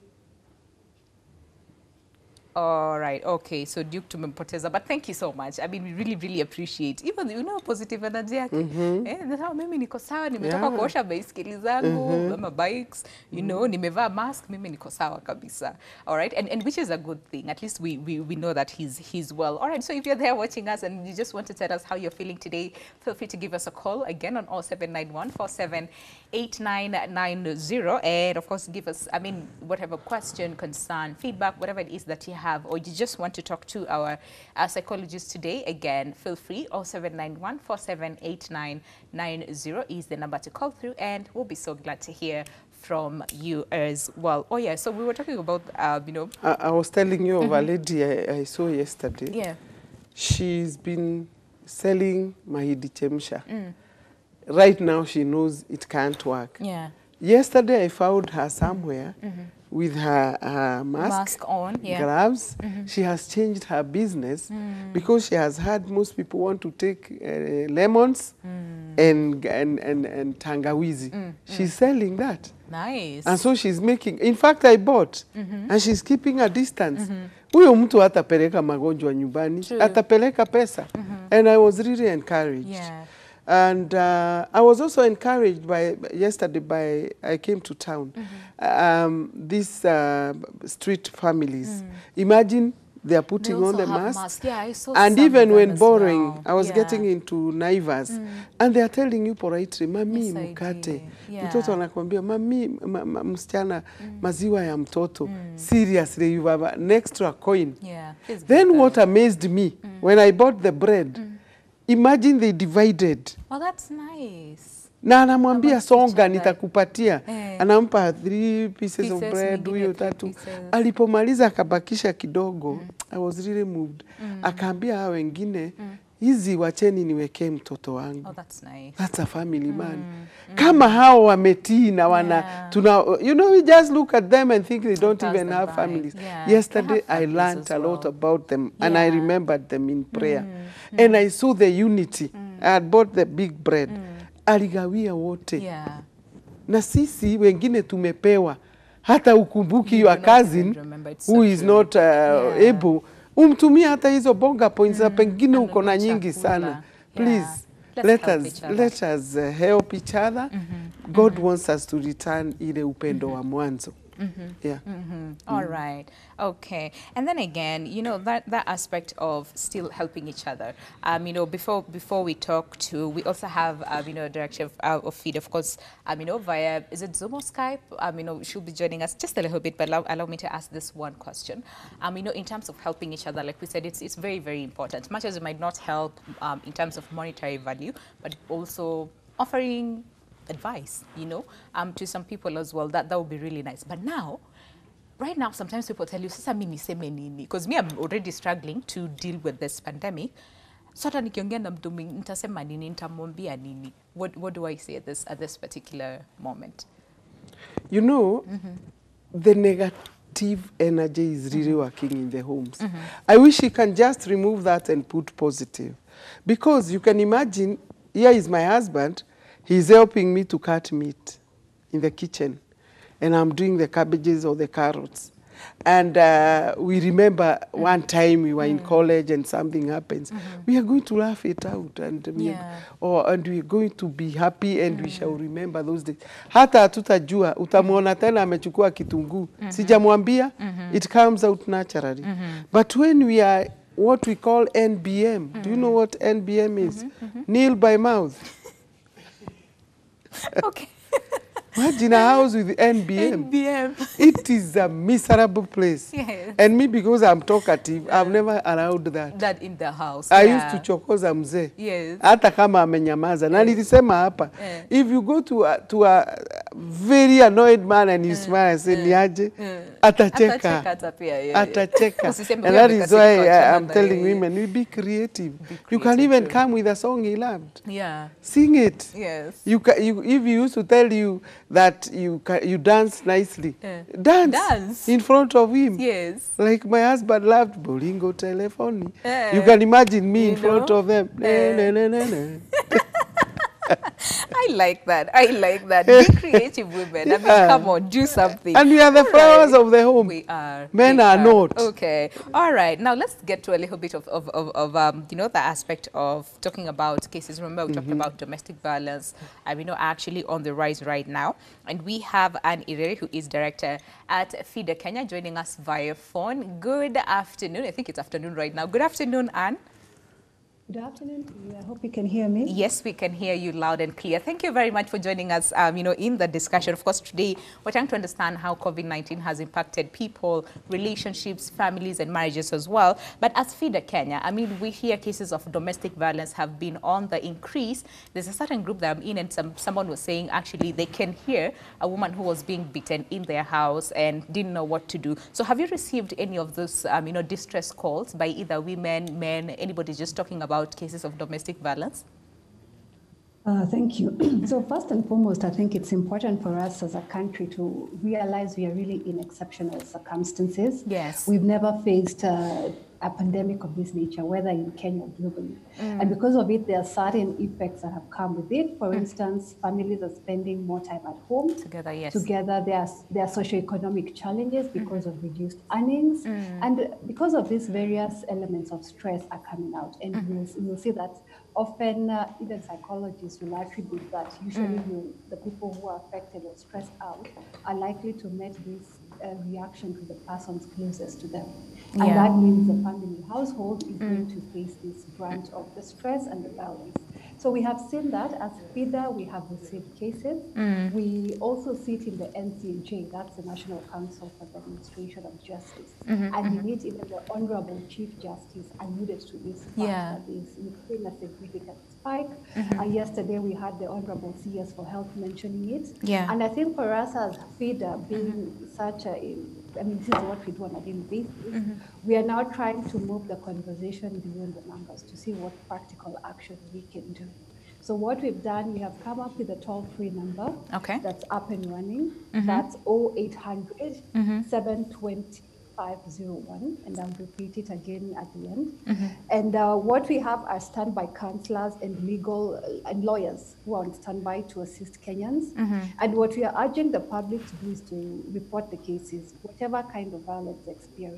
All right. Okay. So Duke tumempoteza, but thank you so much. I mean, we really, really appreciate even you know positive energy yake. Mm-hmm. Eh, nasema mimi niko sawa, nimetoka yeah. kuosha baiskeli zangu, mm-hmm. ama bikes, you know, nimevaa mask, mimi niko sawa kabisa. All right. And and which is a good thing. At least we we we know that he's he's well. All right. So if you're there watching us and you just want to tell us how you're feeling today, feel free to give us a call again on oh seven nine one, four seven eight nine nine zero, and of course give us, I mean, whatever question, concern, feedback, whatever it is that you have, or you just want to talk to our, our psychologist today, again, feel free. oh seven nine one, four seven eight nine nine zero is the number to call through, and we'll be so glad to hear from you as well. Oh yeah, so we were talking about, uh, you know. I, I was telling you of mm-hmm. a lady I, I saw yesterday. Yeah. She's been selling mahindi chemsha. Mm. Right now she knows it can't work. Yeah. Yesterday I found her somewhere mm-hmm. with her, her mask, mask on, yeah. gloves. Mm-hmm. She has changed her business mm. because she has heard most people want to take uh, lemons mm. and, and, and, and tangawizi. Mm. She's mm. selling that. Nice. And so she's making, in fact I bought, mm-hmm. and she's keeping a distance. Huyo mm-hmm. mtu hatapeleka magonjwa nyumbani, atapeleka pesa. Mm-hmm. And I was really encouraged. Yeah. And uh, I was also encouraged by, yesterday by, I came to town, mm-hmm. um, these uh, street families. Mm. Imagine they are putting they on the mask. mask. Yeah, I saw and some even when as borrowing, well. I was yeah. getting into Naivas, mm. and they are telling you politely, mami yes, mkate. Yeah. Mtoto anakuambia, mami ma, ma, msichana mm. maziwa ya mtoto. Mm. Seriously, you have an extra coin. Yeah. Then what amazed me, mm. when I bought the bread, mm. imagine they divided. Oh, that's nice. Na anamwambia songa nitakupatia. Eh. Anampa three pieces, pieces of bread, huyo tatu. Pieces. Alipomaliza akabakisha kidogo. Mm. I was really moved. Mm. Akaambia hao wengine, mm. hizi wacheni niwekee mtoto wangu. Oh, that's nice. That's a family man. Mm. Kama hao wametii na wana, yeah. tuna, you know, we just look at them and think they don't Pass even have by. families. Yeah. Yesterday I learned a well. lot about them, yeah. and I remembered them in prayer. Mm. And I saw the unity. Mm. I had bought the big bread. Mm. Aligawia wote. Yeah. Na sisi wengine tumepewa. Hata ukumbuki your cousin who is not uh, yeah. able. Umtumia hata hizo bonga points mm. pengine uko na nyingi sana. Please, yeah. let us let us uh, help each other. Mm-hmm. God mm-hmm. wants us to return ile upendo mm-hmm. wa mwanzo. Yeah. Mm-hmm. All right. Okay. And then again, you know, that, that aspect of still helping each other. Um, you know, before before we talk to, we also have, um, you know, director of, uh, of feed, of course, um, you know, via, is it Zoom or Skype? Um, you know, she'll be joining us just a little bit, but allow, allow me to ask this one question. Um, you know, in terms of helping each other, like we said, it's, it's very, very important. Much as it might not help um, in terms of monetary value, but also offering advice, you know, um, to some people as well. That that would be really nice. But now, right now, sometimes people tell you, "Sasa mimi niseme nini?" Because me, I'm already struggling to deal with this pandemic. So hata nikiongea na mtu mwingine, nitasema nini, nitamwambia nini? What what do I say at this at this particular moment? You know, the negative energy is really working in the homes. I wish you can just remove that and put positive. Because you can imagine, here is my husband, he's helping me to cut meat in the kitchen. And I'm doing the cabbages or the carrots. And uh, we remember one time we were in college and something happens. We are going to laugh it out. And, we are- Yeah. or, and we are going to be happy and we shall remember those days. Hata hatutajua, utamwona tena amechukua kitunguu. Sijamwambia, it comes out naturally. But when we are what we call N B M, do you know what N B M is? Kneel by mouth. Okay. Imagine a house with N B M. N B M. It is a miserable place. Yes. And me, because I'm talkative, I've never allowed that. That in the house. I yeah. used to chokoza mzee. Yes. Hata kama amenyamaza. Na nilisema hapa, Eh. if you go to a, to a very annoyed man and you smile and say, niaje, atacheka. Atacheka hata pia, yeah, yeah. Atacheka. Usiseme And wewe that is umekasirika, why I, wachana I'm na telling yeye. women, we be creative. Be You can creative even too. come with a song he loved. Yeah. Sing it. Yes. You, ca you if he used to tell you that you ca you dance nicely, Eh. dance, Dance. in front of him. Yes. Like my husband loved Bolingo Telephone. Eh. You can imagine me You in front know? of them. Eh. Na, na, na, na, na. I like that. I like that. Be creative women. I mean, Yeah. come on, do something. And we are the All flowers right. of the home. We are. Men we are not. Okay. All right. Now let's get to a little bit of, of, of, of um, you know, the aspect of talking about cases. Remember, we talked about domestic violence. And we know actually on the rise right now. And we have Anne Irere, who is director at FIDA Kenya, joining us via phone. Good afternoon. I think it's afternoon right now. Good afternoon, Anne. Good afternoon to you. I hope you can hear me. Yes, we can hear you loud and clear. Thank you very much for joining us, um, you know, in the discussion. Of course, today we're trying to understand how COVID nineteen has impacted people, relationships, families, and marriages as well. But as FIDA Kenya, I mean, we hear cases of domestic violence have been on the increase. There's a certain group that I'm in, and some, someone was saying actually they can hear a woman who was being beaten in their house and didn't know what to do. So have you received any of those, um, you know, distress calls by either women, men, anybody just talking about cases of domestic violence? Uh, thank you. So first and foremost, I think it's important for us as a country to realize we are really in exceptional circumstances. Yes. We've never faced uh, a pandemic of this nature, whether in Kenya or globally. And because of it, there are certain effects that have come with it. For instance, families are spending more time at home. Together, yes. Together, there are, there are socioeconomic challenges because of reduced earnings. And because of these various elements of stress are coming out. And you'll, you'll see that often, uh, even psychologists will attribute that usually you, the people who are affected or stressed out are likely to meet this uh, reaction to the persons closest to them. And Yeah. that means the family household is going to face this brunt of the stress and the violence. So we have seen that as FIDA, we have received cases. We also sit in the N C J, that's the National Council for the Administration of Justice. And in it, even the Honorable Chief Justice alluded to this fact Yeah. that there's been a significant spike. Uh, yesterday, we had the Honorable C S for Health mentioning it. Yeah. And I think for us as FIDA, being such a, I mean, this is what we do on a daily basis, we are now trying to move the conversation beyond the numbers to see what practical action we can do. So what we've done, we have come up with a toll-free number Okay. that's up and running. That's oh eight hundred, seven two zero, five zero one, and I'll repeat it again at the end. And uh, what we have are standby counselors and legal uh, and lawyers who are on standby to assist Kenyans. And what we are urging the public to do is to report the cases, whatever kind of violence they experience.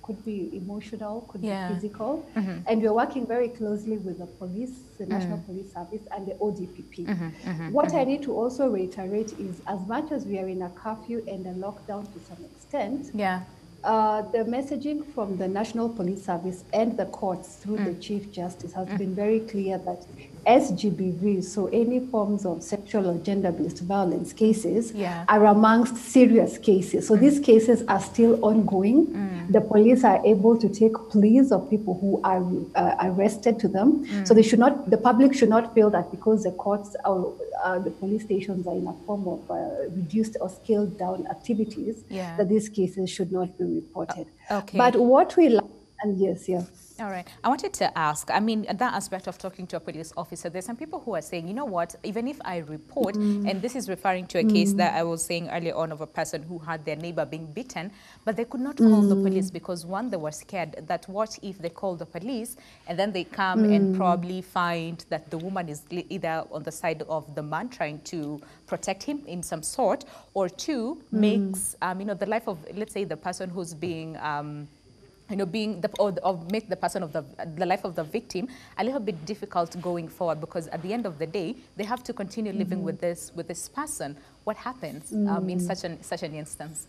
could be emotional, could Yeah. be physical. Mm-hmm. And we're working very closely with the police, the National Mm. Police Service, and the O D P P. Mm-hmm. Mm-hmm. What Mm-hmm. I need to also reiterate is, as much as we are in a curfew and a lockdown to some extent, Yeah. Uh, the messaging from the National Police Service and the courts through Mm. the Chief Justice has been very clear that S G B Vs, so any forms of sexual or gender-based violence cases, Yeah. are amongst serious cases. So these cases are still ongoing. The police are able to take pleas of people who are uh, arrested to them. So they should not, the public should not feel that because the courts or uh, the police stations are in a form of uh, reduced or scaled down activities, Yeah. that these cases should not be reported. Okay. But what we like, and yes, yeah. All right. I wanted to ask, I mean, that aspect of talking to a police officer, there's some people who are saying, you know what, even if I report, mm. and this is referring to a mm. case that I was saying earlier on of a person who had their neighbor being beaten, but they could not mm. call the police because, one, they were scared that what if they call the police and then they come mm. and probably find that the woman is either on the side of the man trying to protect him in some sort, or two, mm. makes, um, you know, the life of, let's say, the person who's being... Um, you know, being the, or, or make the person of the, the life of the victim a little bit difficult going forward, because at the end of the day, they have to continue living mm-hmm. with this, with this person. What happens mm. um, in such an, such an instance?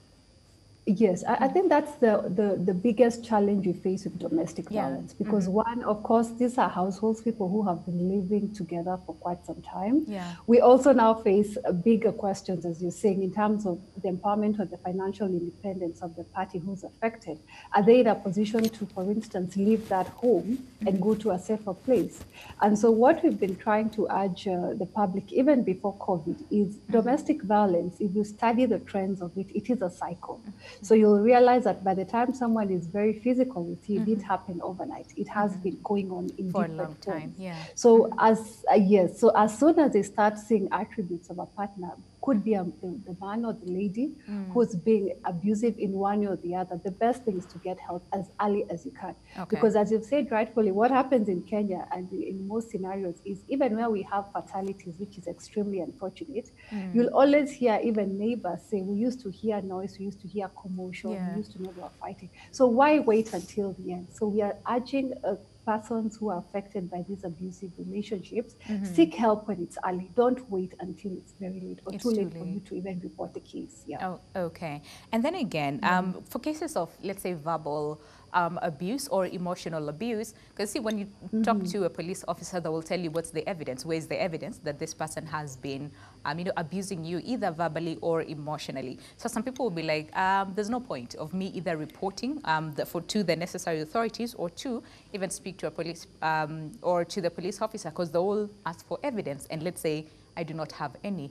Yes, I, I think that's the, the, the biggest challenge we face with domestic yeah. violence, because mm-hmm. one, of course, these are households, people who have been living together for quite some time. Yeah. We also now face uh, bigger questions, as you're saying, in terms of the empowerment or the financial independence of the party who's affected. Are they in a position to, for instance, leave that home mm-hmm. and go to a safer place? And so what we've been trying to urge uh, the public, even before COVID, is mm-hmm. domestic violence, if you study the trends of it, it is a cycle. Mm-hmm. So you'll realize that by the time someone is very physical with you, mm-hmm. it didn't happen overnight. It has mm-hmm. been going on in for different a long time. forms. Yeah. So mm-hmm. as uh, yes, so as soon as they start seeing attributes of a partner, could be a, the, the man or the lady mm. who's being abusive in one way or the other, the best thing is to get help as early as you can. Okay. Because as you've said rightfully, what happens in Kenya and in most scenarios is even where we have fatalities, which is extremely unfortunate, mm. you'll always hear even neighbors say, we used to hear noise, we used to hear commotion, yeah. we used to know they were fighting. So why wait until the end? So we are urging uh, persons who are affected by these abusive relationships, mm-hmm. seek help when it's early. Don't wait until it's very late or it's too late, too late for you to even report the case. Yeah. Oh, okay. And then again, mm-hmm. um, for cases of, let's say, verbal um, abuse or emotional abuse, because see, when you mm-hmm. talk to a police officer, they will tell you what's the evidence, where's the evidence that this person has been, um, you know, abusing you either verbally or emotionally. So some people will be like, um, there's no point of me either reporting um, the, for to the necessary authorities, or two, even speak to a police um, or to the police officer, because they will ask for evidence, and let's say I do not have any.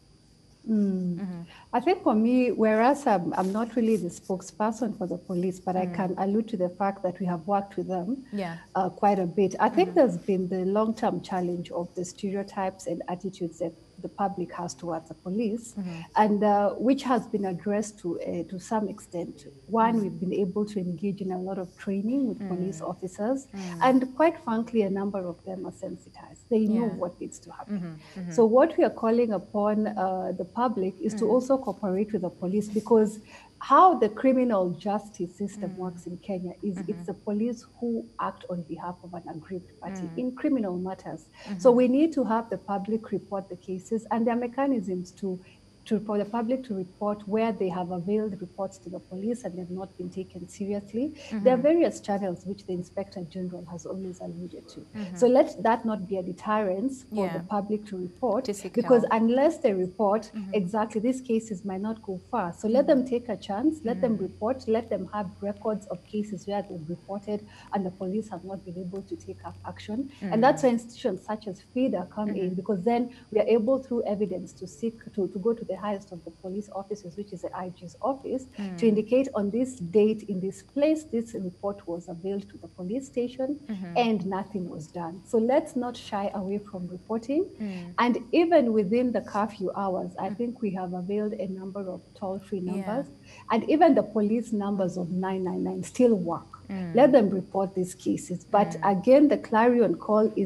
Mm. Mm-hmm. I think for me, whereas I'm, I'm not really the spokesperson for the police, but mm. I can allude to the fact that we have worked with them yeah. uh, quite a bit. I think mm-hmm. there's been the long-term challenge of the stereotypes and attitudes that the public has towards the police, mm-hmm. and uh, which has been addressed to uh, to some extent. One, mm. we've been able to engage in a lot of training with mm. police officers, mm. and quite frankly, a number of them are sensitized. They yeah. know what needs to happen. Mm-hmm. Mm-hmm. So what we are calling upon uh, the public is mm. to also cooperate with the police, because how the criminal justice system mm. works in Kenya is mm-hmm. it's the police who act on behalf of an aggrieved party mm. in criminal matters. Mm-hmm. So we need to have the public report the cases, and there are mechanisms to to for the public to report where they have availed reports to the police and they've not been taken seriously. Mm-hmm. There are various channels which the Inspector General has always alluded to. Mm-hmm. So let that not be a deterrence for yeah. the public to report, to because help. Unless they report, mm-hmm. exactly, these cases might not go far. So mm-hmm. let them take a chance, let mm-hmm. them report, let them have records of cases where they've reported and the police have not been able to take up action. Mm-hmm. And that's where institutions such as FIDA come mm-hmm. in, because then we are able through evidence to seek, to, to go to the highest of the police officers, which is the I G's office, mm. to indicate on this date in this place, this report was availed to the police station mm-hmm. and nothing was done. So let's not shy away from reporting. Mm. And even within the curfew hours, I mm. think we have availed a number of toll-free numbers, yeah. and even the police numbers of nine nine nine still work. Mm. Let them report these cases. But mm. again, the clarion call is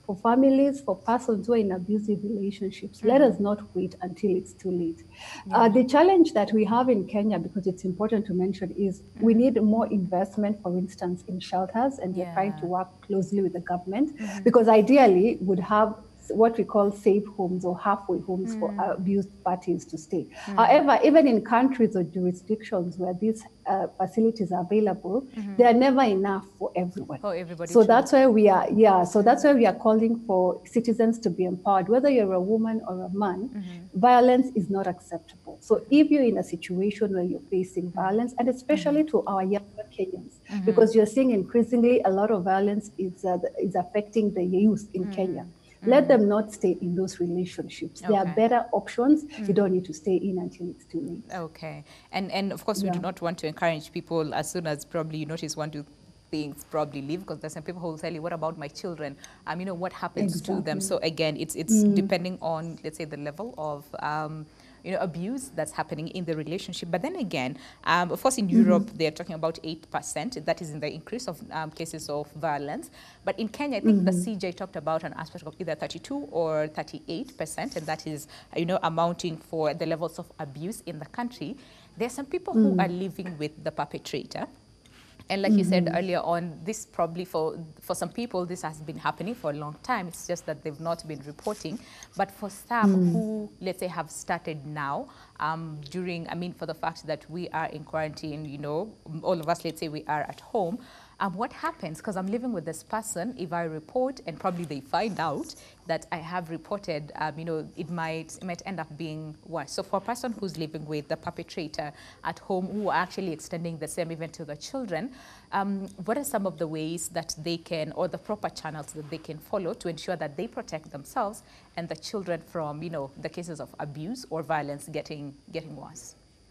for families, for persons who are in abusive relationships, mm-hmm. let us not wait until it's too late. Yeah. Uh, the challenge that we have in Kenya, because it's important to mention, is mm-hmm. we need more investment, for instance, in shelters, and yeah. we're trying to work closely with the government, mm-hmm. because ideally would have what we call safe homes or halfway homes mm. for abused parties to stay. Mm. However, even in countries or jurisdictions where these uh, facilities are available, mm-hmm. they are never enough for everyone. For everybody. So too. that's why we are, yeah, so that's why we are calling for citizens to be empowered. Whether you're a woman or a man, mm-hmm. violence is not acceptable. So if you're in a situation where you're facing violence, and especially mm-hmm. to our younger Kenyans, mm-hmm. because you're seeing increasingly a lot of violence is, uh, is affecting the youth in mm-hmm. Kenya. Let mm. them not stay in those relationships. Okay. There are better options. Mm. You don't need to stay in until it's too late. Okay. And and of course, yeah. we do not want to encourage people as soon as probably you notice one, two things probably leave, because there's some people who will tell you, what about my children? Um, you know, what happens exactly. to them? So again, it's it's mm. depending on, let's say, the level of um, you know, abuse that's happening in the relationship. But then again, um, of course, in mm-hmm. Europe, they're talking about eight percent. That is in the increase of um, cases of violence. But in Kenya, I think mm-hmm. the C J talked about an aspect of either thirty-two or thirty-eight percent, and that is, you know, amounting for the levels of abuse in the country. There are some people mm-hmm. who are living with the perpetrator. And like mm-hmm. you said earlier on, this probably for, for some people, this has been happening for a long time. It's just that they've not been reporting. But for some mm. who, let's say, have started now, um, during, I mean, for the fact that we are in quarantine, you know, all of us, let's say we are at home, Um, what happens, because I'm living with this person, if I report and probably they find out that I have reported, um, you know, it might, it might end up being worse. So for a person who's living with the perpetrator at home, who are actually extending the same event to the children, um, what are some of the ways that they can, or the proper channels that they can follow to ensure that they protect themselves and the children from, you know, the cases of abuse or violence getting, getting worse?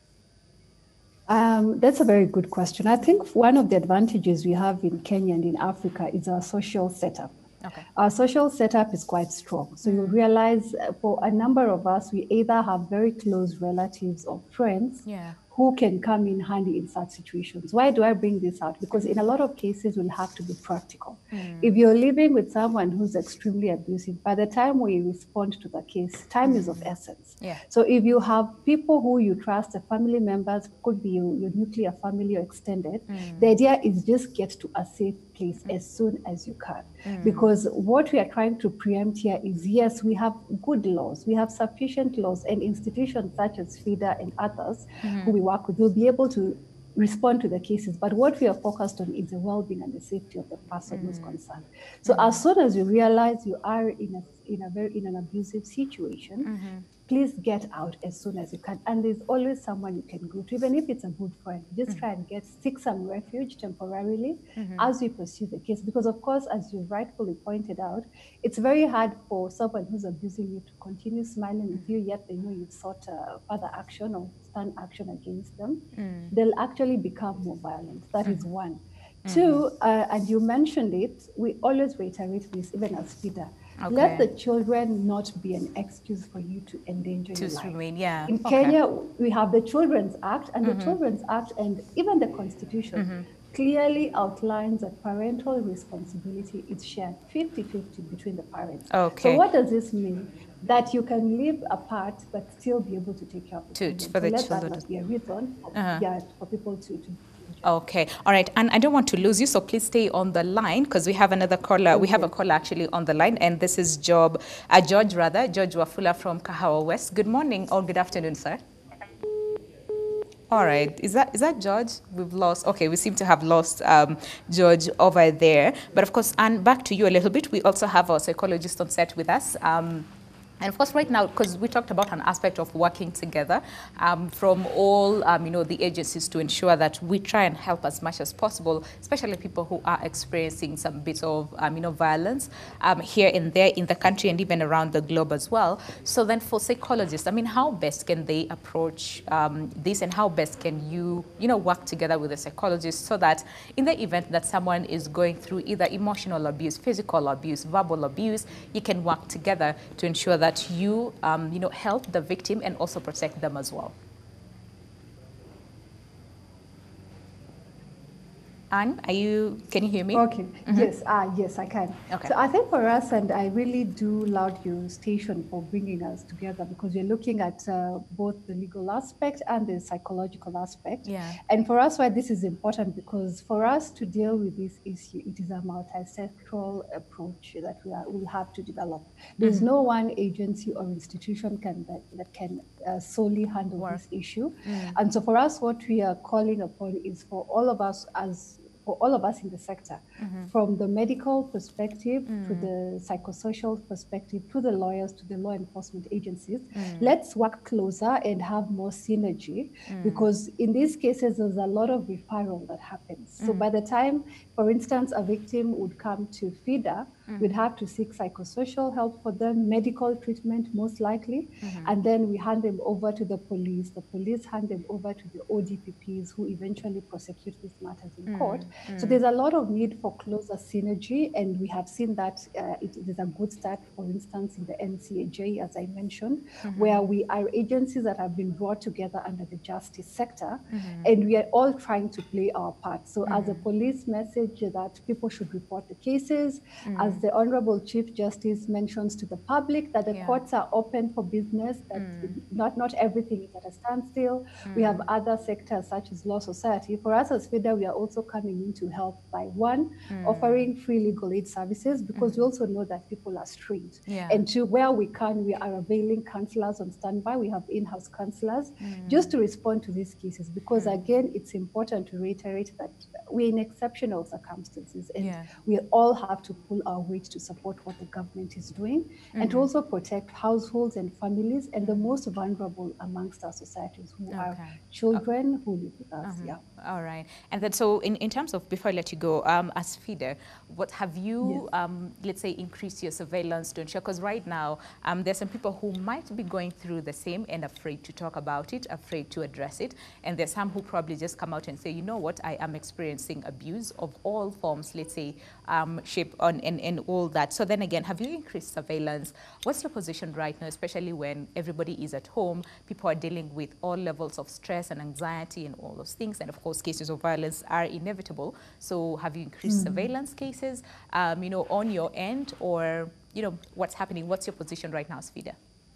Um, that's a very good question. I think one of the advantages we have in Kenya and in Africa is our social setup. Okay. Our social setup is quite strong. So mm. you realize for a number of us, we either have very close relatives or friends yeah. who can come in handy in such situations. Why do I bring this out? Because in a lot of cases, we'll have to be practical. Mm. If you're living with someone who's extremely abusive, by the time we respond to the case, time mm. is of essence. Yeah. So if you have people who you trust, the family members, could be your, your nuclear family or extended, mm. the idea is just get to a safe place mm. as soon as you can. Mm. Because what we are trying to preempt here is, yes, we have good laws, we have sufficient laws, and institutions such as FIDA and others mm-hmm. who we work with will be able to respond to the cases. But what we are focused on is the well-being and the safety of the person mm-hmm. who's concerned. So mm-hmm. as soon as you realize you are in a in a very in an abusive situation, mm-hmm. please get out as soon as you can. And there's always someone you can go to, even if it's a good friend. Just mm-hmm. try and get seek some refuge temporarily mm-hmm. as we pursue the case. Because of course, as you rightfully pointed out, it's very hard for someone who's abusing you to continue smiling with you, yet they know you've sought uh, further action or stand action against them. Mm. They'll actually become more violent. That mm. is one. Mm-hmm. Two, uh, and you mentioned it, we always reiterate this, even as FIDA. Okay. Let the children not be an excuse for you to endanger to your life. Remain, yeah. In okay. Kenya, we have the Children's Act, and mm-hmm. the Children's Act and even the Constitution mm-hmm. clearly outlines that parental responsibility is shared fifty-fifty between the parents. Okay. So what does this mean? That you can live apart but still be able to take care of the to, children. For the so let children. that not be a reason for, uh-huh. yeah, for people to, to Okay. All right. And I don't want to lose you, so please stay on the line because we have another caller. Okay. We have a caller actually on the line, and this is Job, uh, George, rather, George Wafula from Kahawa West. Good morning or good afternoon, sir. All right. Is that is that George? We've lost. Okay, we seem to have lost um, George over there. But of course, and back to you a little bit. We also have our psychologist on set with us. Um, And of course, right now, because we talked about an aspect of working together um, from all, um, you know, the agencies to ensure that we try and help as much as possible, especially people who are experiencing some bit of, um, you know, violence um, here and there in the country and even around the globe as well. So then for psychologists, I mean, how best can they approach um, this, and how best can you, you know, work together with a psychologist so that in the event that someone is going through either emotional abuse, physical abuse, verbal abuse, you can work together to ensure that that you, um, you know, help the victim and also protect them as well? Anne, are you, can you hear me? Okay. Mm-hmm. Yes. Ah, yes, I can. Okay. So I think for us, and I really do laud your station for bringing us together, because you're looking at uh, both the legal aspect and the psychological aspect. Yeah. And for us, why this is important, because for us to deal with this issue, it is a multi-sectoral approach that we are, will have to develop. There's Mm-hmm. no one agency or institution can that, that can uh, solely handle Work. this issue. Mm. And so for us, what we are calling upon is for all of us as for all of us in the sector, mm-hmm. from the medical perspective mm. to the psychosocial perspective, to the lawyers, to the law enforcement agencies, mm. let's work closer and have more synergy, mm. because in these cases, there's a lot of referral that happens. So mm. by the time, for instance, a victim would come to FIDA, mm. we'd have to seek psychosocial help for them, medical treatment most likely, mm-hmm. and then we hand them over to the police. The police hand them over to the O D P Ps, who eventually prosecute these matters in mm. court. Mm. So there's a lot of need for closer synergy, and we have seen that uh, it is a good start, for instance, in the N C A J, as I mentioned, mm-hmm. where we are agencies that have been brought together under the justice sector, mm-hmm. and we are all trying to play our part. So mm-hmm. as a police message that people should report the cases, mm. as the Honorable Chief Justice mentions to the public, that the Yeah. courts are open for business, that mm. not, not everything is at a standstill. Mm. We have other sectors such as law society. For us as FIDA, we are also coming in to help by one, mm. offering free legal aid services, because mm. we also know that people are strained. Yeah. And to where we can, we are availing counselors on standby. We have in-house counselors mm. just to respond to these cases, because mm. again, it's important to reiterate that we're in exceptional circumstances, and Yeah. we all have to pull our weight to support what the government is doing, mm-hmm. and to also protect households and families and the most vulnerable amongst our societies, who okay. are children uh, who live with us. Uh-huh. Yeah. All right. And then, so in, in terms of, before I let you go, um, as FIDA, what have you, yes. um, let's say, increased your surveillance to ensure? Because right now, um, there's some people who might be going through the same and afraid to talk about it, afraid to address it. And there's some who probably just come out and say, you know what, I am experiencing abuse of all forms, let's say, um, shape on and, and all that. So then again, have you increased surveillance? What's your position right now, especially when everybody is at home, people are dealing with all levels of stress and anxiety and all those things, and of course cases of violence are inevitable. So have you increased mm-hmm. surveillance cases, um, you know, on your end, or, you know, what's happening? What's your position right now as FIDA?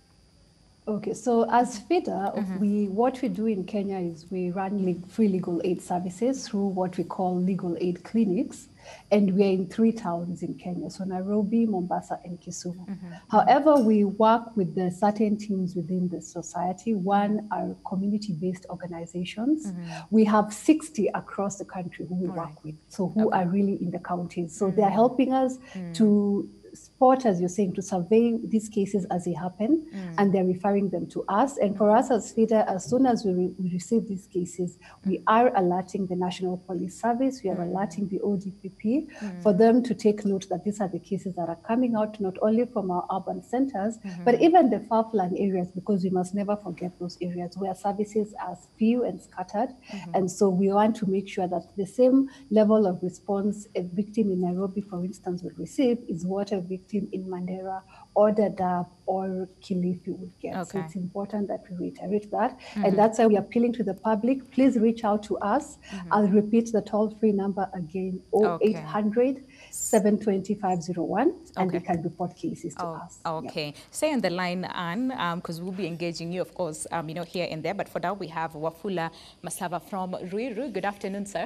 Okay, so as FIDA, mm-hmm. we what we do in Kenya is we run le free legal aid services through what we call legal aid clinics, and we are in three towns in Kenya, so Nairobi, Mombasa, and Kisumu. Mm-hmm. However, we work with the certain teams within the society. One are community-based organizations. Mm-hmm. We have sixty across the country who we All work right. with, so who okay. are really in the counties. So mm-hmm. they are helping us mm-hmm. to spot, as you're saying, to survey these cases as they happen, mm. and they're referring them to us. And for us as FIDA, as soon as we, re we receive these cases, we are alerting the National Police Service, we are mm. alerting the O D P P mm. for them to take note that these are the cases that are coming out, not only from our urban centers, mm-hmm. but even the far-flung areas, because we must never forget those areas where services are few and scattered. Mm-hmm. And so we want to make sure that the same level of response a victim in Nairobi, for instance, would receive is what a victim in Mandera or Dadaab or Kilifi would get. Okay. So it's important that we reiterate that. Mm-hmm. And that's why we're appealing to the public. Please reach out to us. Mm-hmm. I'll repeat the toll-free number again, oh eight hundred, seven two zero, five zero one, and okay. they can report cases to oh, us. Okay. Yep. Stay on the line, Anne, because um, we'll be engaging you, of course, um, you know, here and there. But for now, we have Wafula Masava from Ruiru. Good afternoon, sir.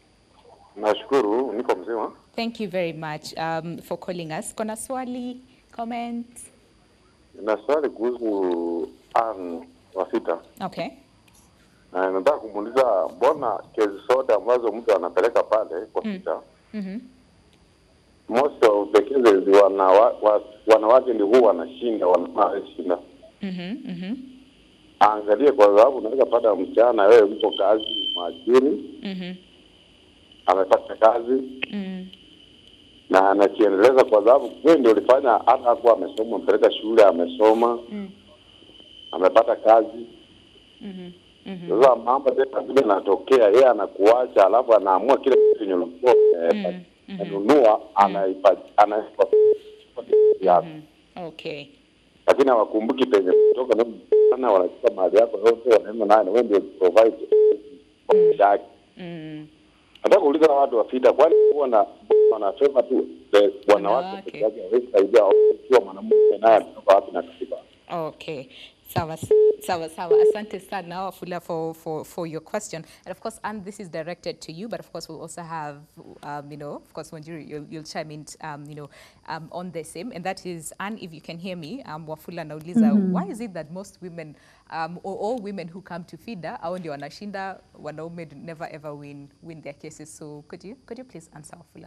Nashukuru, niko mzima. Thank you very much um, for calling us. Kuna swali, comment? Na swali kuhusu Anne wa FIDA. Okay. Na nataka kumuuliza mbona kesi zote ambazo mtu anapeleka pale kwa FIDA. Mhm. Most of the cases wana wa, wanawake ndio huwa wanashinda, wanashinda. Mhm. Mhm. Angalie kwa sababu unaweza pata msichana wewe mko kazi majini. Mhm. Amepata kazi mm. na anakiendeleza kwa sababu wewe ndio ulifanya, hata hakuwa amesoma, mpeleka shule amesoma, mm. amepata kazi. Mhm. Mhm. Sasa mambo tena vile yanatokea, yeye anakuacha, alafu anaamua kile kitu yenye ulikuwa anunua, anaipa anaipa yako. Okay. Lakini hawakumbuki penye kutoka na sana, wanachukua mali yako yote, wanaenda nayo, wewe ndio provide yake. Mm. Nataka kuuliza watu wa FIDA, kwani wana wanasema tu wanawake pekee yake hawezi kusaidia ikiwa mwanamume naye anatoka wapi na katiba? Okay. Sawa, sawa, sawa. Asante sana, Wafula, for, for, for your question. And of course, and this is directed to you, but of course, we'll also have, um, you know, of course, Wanjiru, you'll, you'll chime in, um, you know, um, on the same. And that is, and if you can hear me, um, Wafula nauliza, mm-hmm. why is it that most women, um, or all women who come to FIDA, hao ndio wanashinda, wanaume never ever win, win their cases? So could you, could you please answer, Wafula?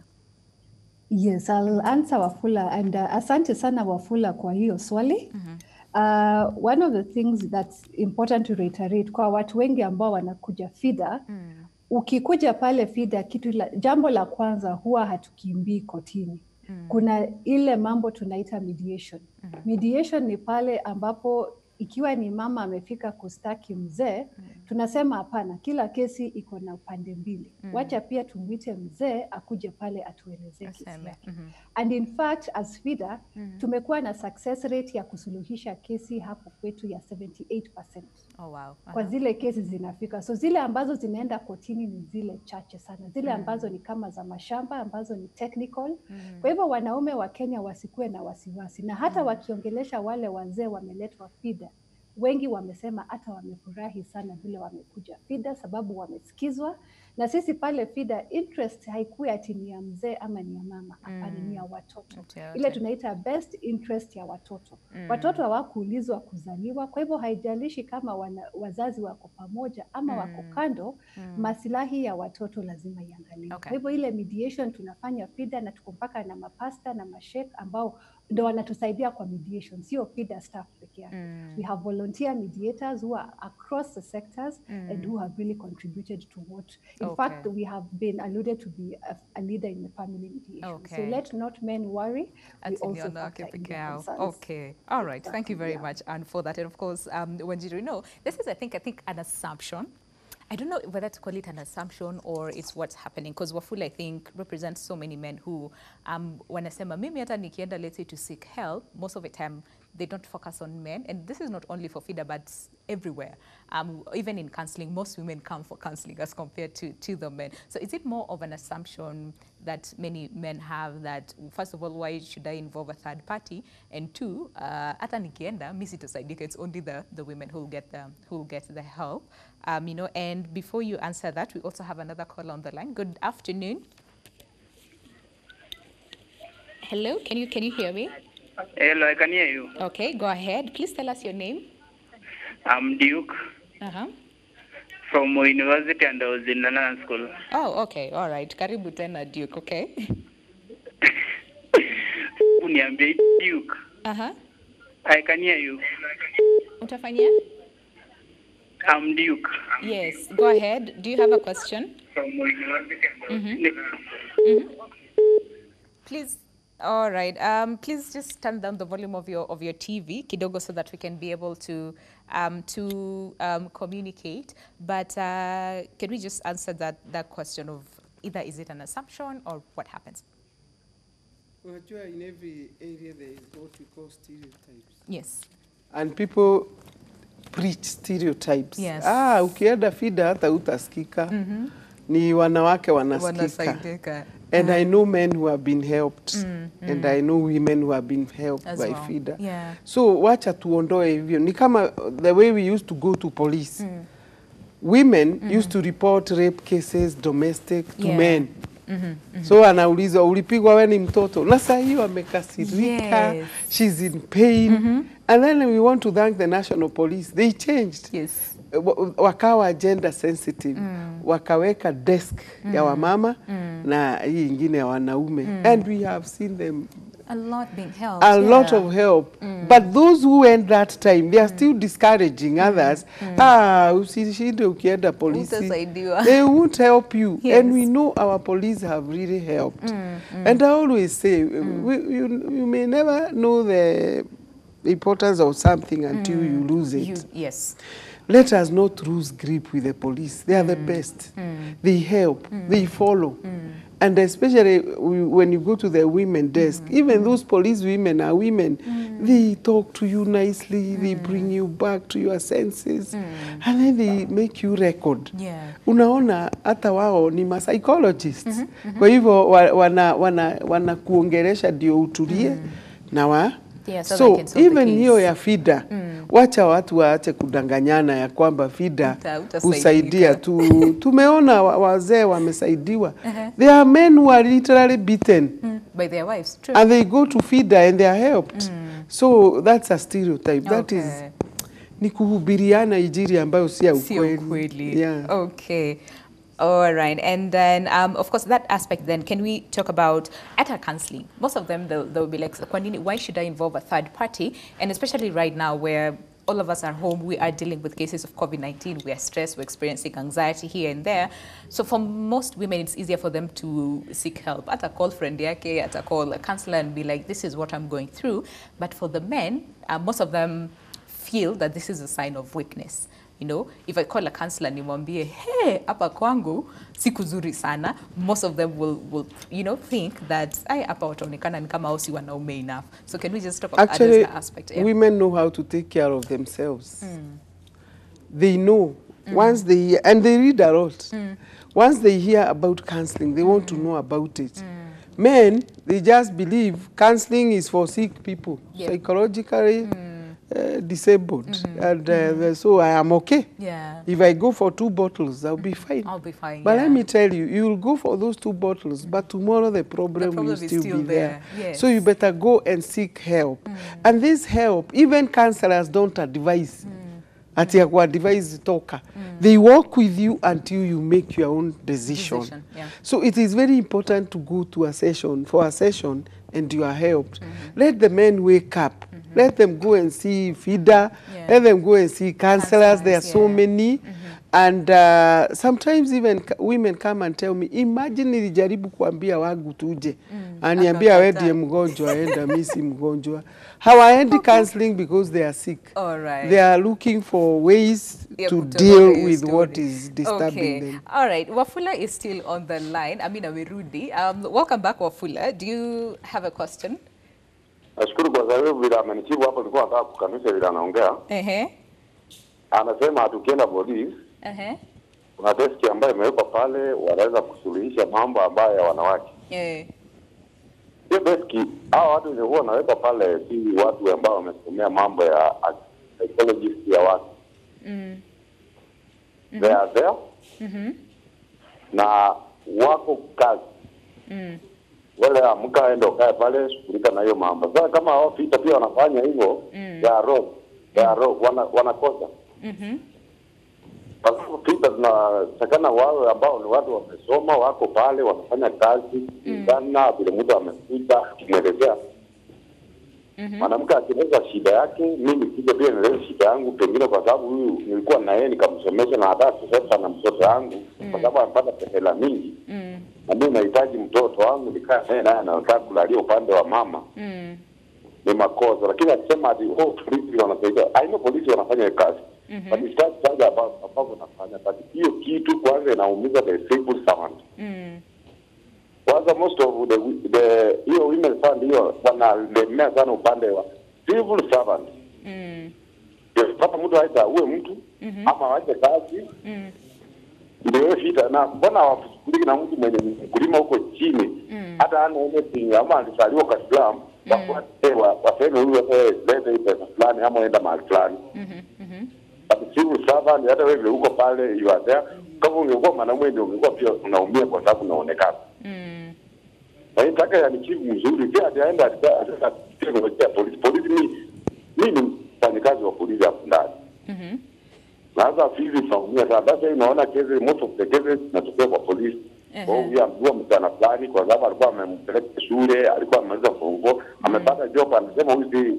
Yes, I'll answer Wafula. And uh, asante sana Wafula kwa hiyo swali. Mm-hmm. Uh, one of the things that's important to reiterate kwa watu wengi ambao wanakuja FIDA, mm. ukikuja pale FIDA, kitu la, jambo la kwanza huwa hatukimbii kotini. Mm. Kuna ile mambo tunaita mediation. Mm. Mediation ni pale ambapo ikiwa ni mama amefika kustaki mzee, mm. tunasema hapana, kila kesi iko na upande mbili. Mm. Wacha pia tumwite mzee akuje pale atuelezee kesi yake. Mm -hmm. And in fact, as FIDA, mm -hmm. tumekuwa na success rate ya kusuluhisha kesi hapo kwetu ya seventy-eight percent. Oh, wow. Uh-huh. Kwa zile kesi zinafika. So zile ambazo zinaenda kotini ni zile chache sana. Zile mm. ambazo ni kama za mashamba, ambazo ni technical. Mm. Kwa hivyo wanaume wa Kenya wasikue na wasiwasi. Na hata mm. wakiongelesha wale wazee wameletwa FIDA, wengi wamesema hata wamefurahi sana vile wamekuja FIDA sababu wamesikizwa. Na sisi pale FIDA interest haikuwa ati ni ya mzee ama ni ya mama, hapana, mm. ni ya watoto. Okay, okay. Ile tunaita best interest ya watoto. Mm. Watoto hawakuulizwa kuzaliwa, kwa hivyo haijalishi kama wana, wazazi wako pamoja ama mm. wako kando, mm. maslahi ya watoto lazima iangaliwe. Okay. Kwa hivyo ile mediation tunafanya FIDA, na tuko mpaka na mapasta na mashek ambao ndo wanatusaidia kwa mediation, sio FIDA staff peke yake. Mm. We have volunteer mediators who are across the sectors mm. and who have really contributed to what, in okay. fact, we have been alluded to be a, a leader in the family mediation. Okay. So let not men worry. We also factor in their concerns. Okay, all right. Thank you very yeah. much, and for that. And of course, um, Wanjiru, no, this is, I think, I think, an assumption. I don't know whether to call it an assumption or it's what's happening, because Wafula, I think, represents so many men who, um, wanasema mimi hata nikienda, let's say, to seek help, most of the time they don't focus on men. And this is not only for FIDA, but everywhere. Um, even in counseling, most women come for counseling as compared to, to the men. So is it more of an assumption that many men have that, first of all, why should I involve a third party? And two, hata nikienda, mimi sitasaidika, it's only the, the women who will get the, who will get the help. Um, you know, and before you answer that, we also have another call on the line. Good afternoon. Hello, can you, can you hear me? Hello, I can hear you. Okay, go ahead. Please tell us your name. I'm Duke. Uh-huh. From university, and I was in London school. Oh, okay. All right. Karibu tena, Duke. Okay. Uniambie Duke. Uh-huh. I can hear you. Utafanyia? I'm Duke. Yes. Go ahead. Do you have a question? From university. Mm-hmm. Mm-hmm. Please. All right. Um, please just turn down the volume of your of your T V, kidogo, so that we can be able to um, to um, communicate. But uh, can we just answer that that question of either is it an assumption or what happens? Well, in every area there is what we call stereotypes. Yes. And people preach stereotypes. Yes. Ah, ukienda FIDA hata utasikika. Mm-hmm. Ni wanawake wanasikika. Wanasaidika. And uh-huh. I know men who have been helped, mm, mm. and I know women who have been helped As by well. FIDA. Yeah. So wacha tuondoe hivyo. Ni kama the way we used to go to police. Mm. Women mm-hmm. used to report rape cases domestic to yeah. men. Mm-hmm, mm-hmm. So anauliza ulipigwa wewe ni mtoto. Na saa hiyo amekasirika. Yes. She's in pain. Mm-hmm. And then we want to thank the National Police. They changed. Yes. Wakawa gender sensitive. Mm. Wakaweka desk mm. ya wamama mm. na hii ingine ya wanaume. Mm. And we have seen them a lot being helped. A yeah. lot of help. Mm. But those who went that time, they are mm. still discouraging mm. others. Mm. Ah, usishinde ukienda polisi. They won't help you. Yes. And we know our police have really helped. Mm. Mm. And I always say, mm. we, you, you may never know the importance of something until mm. you lose it. You, yes. Let us not lose grip with the police. They are mm. the best. Mm. They help. Mm. They follow. Mm. And especially when you go to the women desk, mm. even those police women are women. Mm. Mm. They talk to you nicely, mm. they bring you back to your senses, mm. and then they make you record. Yeah. Unaona hata wao ni ma psychologists. Mm -hmm, mm -hmm. Kwa hivyo wana wana wana kuongelesha ndio utulie mm. na wa yeah, so, so even hiyo ya FIDA mm. wacha watu waache kudanganyana ya kwamba FIDA husaidia tu. Tumeona wazee wamesaidiwa. Uh -huh. There are men who are literally beaten mm. by their wives. True. And they go to FIDA and they are helped. Mm. So that's a stereotype. That okay. is ni kuhubiriana Injili ambayo si ya ukweli. Yeah. Okay. All right, and then um, of course that aspect. Then can we talk about at our counseling? Most of them they'll, they'll be like, why should I involve a third party? And especially right now, where all of us are home, we are dealing with cases of COVID nineteen. We are stressed. We're experiencing anxiety here and there. So for most women, it's easier for them to seek help. At a call friend yake, at a call a counselor, and be like, this is what I'm going through. But for the men, uh, most of them feel that this is a sign of weakness. You know, if I call a counselor nimwambie, hey, hapa kwangu siku zuri sana, most of them will, will you know, think that ai hapa wataonekana ni kama si wanaume enough. So can we just talk about Actually, that aspect? Yeah. Women know how to take care of themselves. Mm. They know. Mm. Once they hear, and they read a lot. Mm. Once they hear about counseling, they mm. want to know about it. Mm. Men, they just believe counseling is for sick people, yep. psychologically mm. Uh, disabled, mm -hmm. and uh, mm -hmm. so I am okay. Yeah. If I go for two bottles, I'll be fine. I'll be fine. But yeah. let me tell you, you will go for those two bottles, mm -hmm. but tomorrow the problem, the problem will still, still be there. there. Yes. So you better go and seek help. Mm -hmm. And this help, even counselors don't advise. Mm -hmm. Ati ya kuadvise toka. Mm -hmm. They work with you until you make your own decision. decision. Yeah. So it is very important to go to a session, for a session, and you are helped. Mm -hmm. Let the men wake up. Mm -hmm. Let them go and see FIDA. Yeah. Let them go and see counselors. Counselors there are yeah. so many. Mm -hmm. And uh, sometimes even women come and tell me, imagine nilijaribu kuambia wangu tuje. Mm. Aniambia wewe ndiye mgonjwa, enda mimi si mgonjwa. Hawaendi okay. counseling because they are sick. All right. They are looking for ways yeah, to deal with story. what is disturbing okay. them. All right. Wafula is still on the line. Amina Werudi. Um, welcome back, Wafula. Do you have a question? Nashukuru kwa sababu vile amenijibu hapo, nilikuwa nataka kukanusha vile anaongea. Ehe. Anasema tukienda polisi, ehe, kuna deski ambayo imewekwa pale, wanaweza kusuluhisha mambo ambayo ya wanawake. Eh. Hiyo deski hao watu wenye huwa wanaweka pale si watu ambao wamesomea mambo ya psychologist ya watu. Mm. Mm. They are there. Mhm. Na wako kazi. Mm. Wale amka endo kae pale shughulika na hiyo mambo. Sasa kama hao FIDA pia wanafanya hivyo, mm. ya roho, ya roho wana wanakosa. Mhm. Kwa sababu FIDA tunasakana wao ambao ni watu wamesoma, wako pale wanafanya kazi, ndana mm. vile mtu amekuja kumwelezea. Mhm. Mwanamke akieleza shida yake, mimi kija pia nieleze shida yangu, pengine kwa sababu huyu nilikuwa na yeye nikamsomesha na hata sasa na mtoto wangu, mm. kwa sababu anapata hela mingi. Mm. Na mimi nahitaji mtoto wangu nikae naye naye anataka kulalia upande wa mama. Mm. Ni makosa, lakini akisema ati oh polisi wanasaidia. I know polisi wanafanya kazi. Mm -hmm. But it's just saja about ambao wanafanya kazi. Hiyo kitu kwanza inaumiza the civil servant. Mm. Kwanza most of the the hiyo women fund hiyo wanalemea sana upande wa civil servant. Mm. Kama mtu aita uwe mtu mm -hmm. ama waje kazi. Mm. Ndio FIDA na mbona wafukuliki na mtu mwenye mkulima huko chini mm. hata ana ile thing ama alisaliwa kwa Islam mm. wa wafanye huyo lete pesa fulani ama enda mahali fulani. Mhm. Mhm. But civil servant hata wewe uko pale you are there, kama ungekuwa mwanamume ndio ungekuwa pia unaumia kwa sababu unaonekana. Mm. Na nitaka ya nichivu mzuri pia ataenda ataka kutekeleza polisi. Polisi ni mimi mfanyakazi wa polisi hapo ndani. Mhm. Sasa fizi faumia sana. Sasa unaona kesi most of the cases natokea kwa polisi. Kwa hiyo amjua mtana fulani kwa sababu alikuwa amempeleka shule, alikuwa amemaliza form four, amepata job, anasema huyu si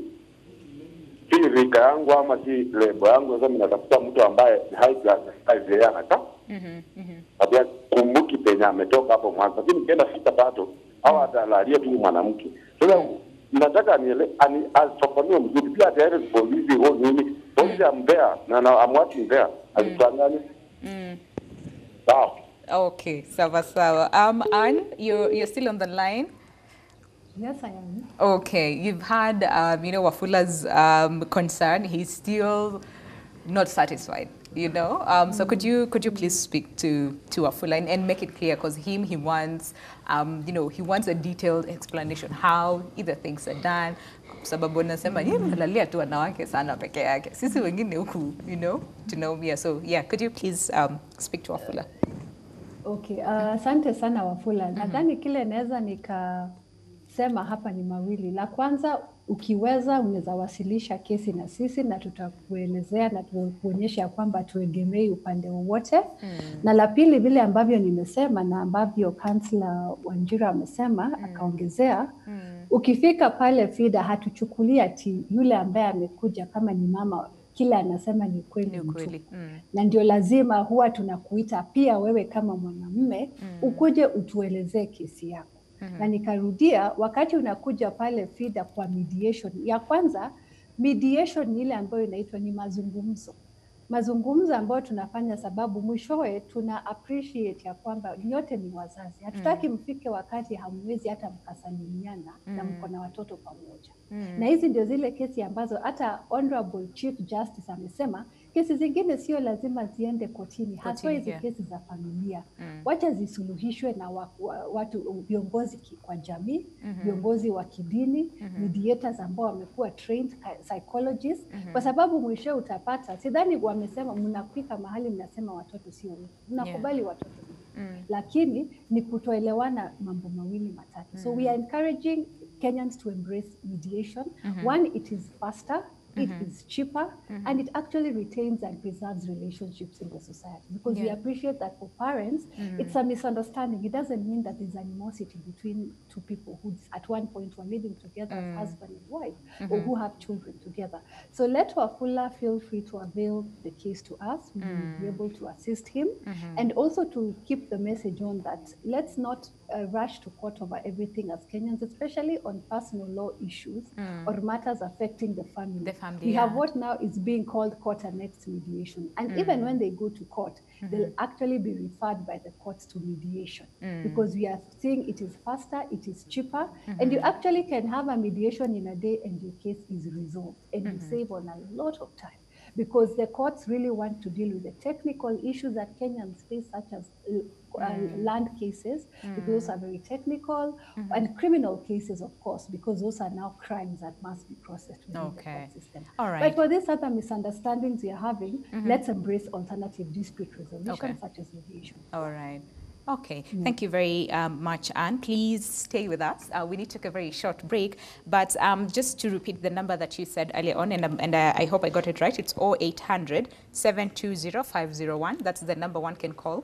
si rika yangu ama si lebo yangu, sasa mimi natafuta mtu ambaye high class hivi yana ka. Mhm. Mhm. Labda kumbuki penya ametoka hapo mwanzo. Lakini nikienda fika pato au atalalia tu mwanamke. Sasa nataka niele ani afafanue mzuri pia tayari polisi wao nini polisi ambea na na amwati mbea alitangani. Mm. Sawa. Okay, sawa sawa. Um Anne, you you're still on the line. Yes, I am. Okay, you've had, um, you know, Wafula's um, concern. He's still not satisfied, you know. Um, so could you could you please speak to to Wafula and, and make it clear, because him he wants, um, you know, he wants a detailed explanation how either things are done. Sababu nasema yeye mnalalia tu wanawake sana peke yake, sisi wengine huku, you know, tunaumia. So yeah, could you please um, speak to Wafula? Okay, asante uh, sana Wafula. Mm-hmm. Nadhani kile naweza nikasema hapa ni mawili. La kwanza, ukiweza unaweza wasilisha kesi na sisi na tutakuelezea na tukuonyesha kwamba tuegemei upande wowote. Mm. Na la pili, vile ambavyo nimesema na ambavyo Kansla Wanjiru amesema, mm. akaongezea, mm. ukifika pale FIDA hatuchukulia ati yule ambaye amekuja kama ni mama kila anasema ni kweli mtu. Mm. Na ndio lazima huwa tunakuita pia wewe kama mwanamume, mm. ukuje utuelezee kesi yako. Mm-hmm. Na nikarudia, wakati unakuja pale FIDA kwa mediation, ya kwanza mediation ni ile ambayo inaitwa ni mazungumzo. Mazungumzo ambayo tunafanya sababu mwishowe tuna appreciate ya kwamba nyote ni wazazi. Hatutaki mfike wakati hamwezi hata mkasalimiana, mm. na mko na watoto pamoja. Mm. Na hizi ndio zile kesi ambazo hata Honorable Chief Justice amesema kesi zingine sio lazima ziende kotini, hasa hizi yeah. kesi za familia. Mm. Wacha zisuluhishwe na wa, wa, watu viongozi kwa jamii, viongozi mm-hmm. wa kidini, mm-hmm. mediators ambao wamekuwa trained psychologists, mm-hmm. kwa sababu mwisho utapata, sidhani wamesema mnafika mahali mnasema watoto sio wetu. Mnakubali yeah. watoto. Mm. Lakini ni kutoelewana mambo mawili matatu. Mm. So we are encouraging Kenyans to embrace mediation. Mm-hmm. One, it is faster. Mm-hmm. It is cheaper, mm-hmm. and it actually retains and preserves relationships in the society, because yeah. we appreciate that for parents, mm-hmm. it's a misunderstanding. It doesn't mean that there's animosity between two people who at one point were living together mm-hmm. as husband and wife, mm-hmm. or who have children together. So let Wafula feel free to avail the case to us. We mm-hmm. will be able to assist him, mm-hmm. and also to keep the message on that let's not uh, rush to court over everything as Kenyans, especially on personal law issues mm. or matters affecting the family. The family we yeah. have what now is being called court annexed mediation. And mm. even when they go to court, mm-hmm. they'll actually be referred by the courts to mediation mm. because we are seeing it is faster, it is cheaper, mm-hmm. and you actually can have a mediation in a day and your case is resolved, and mm-hmm. you save on a lot of time. Because the courts really want to deal with the technical issues that Kenyans face, such as uh, mm. land cases, mm. because those are very technical, mm-hmm. and criminal cases, of course, because those are now crimes that must be processed within okay. the court system. All right. But for these other misunderstandings we are having, mm-hmm. let's embrace alternative dispute resolution, okay. such as mediation. All right. Okay, yeah. Thank you very um, much, Anne. Please stay with us. Uh, we need to take a very short break, but um, just to repeat the number that you said earlier on, and, um, and uh, I hope I got it right, it's oh eight hundred, seven two zero, five zero one. That's the number one can call.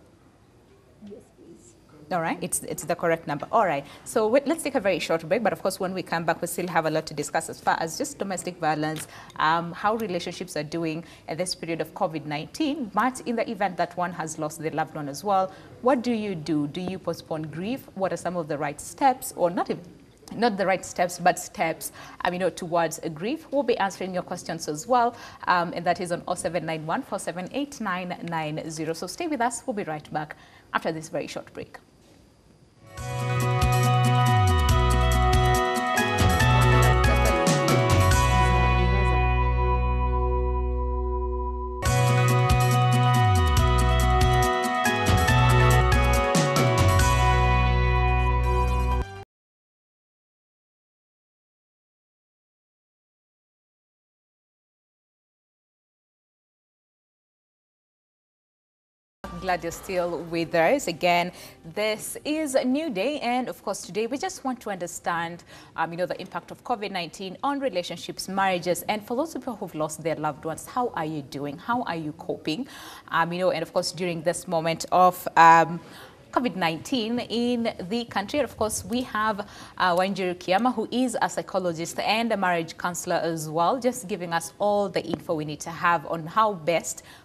Yes, please. All right, it's, it's the correct number. All right, so wait, let's take a very short break, but of course when we come back, we still have a lot to discuss as far as just domestic violence, um, how relationships are doing at this period of COVID nineteen, but in the event that one has lost their loved one as well, what do you do? Do you postpone grief? What are some of the right steps, or not even not the right steps, but steps um, you know, towards a grief? We'll be answering your questions as well, um, and that is on oh seven nine one, four seven eight, nine nine zero. So stay with us. We'll be right back after this very short break. Glad you're still with us. Again, this is a new day, and of course today we just want to understand um, you know, the impact of COVID nineteen on relationships, marriages, and for those people who've lost their loved ones, how are you doing? How are you coping? Um, you know, and of course during this moment of um, COVID nineteen in the country. And of course, we have uh, Wanjiru Kiama, who is a psychologist and a marriage counselor as well, just giving us all the info we need to have on how best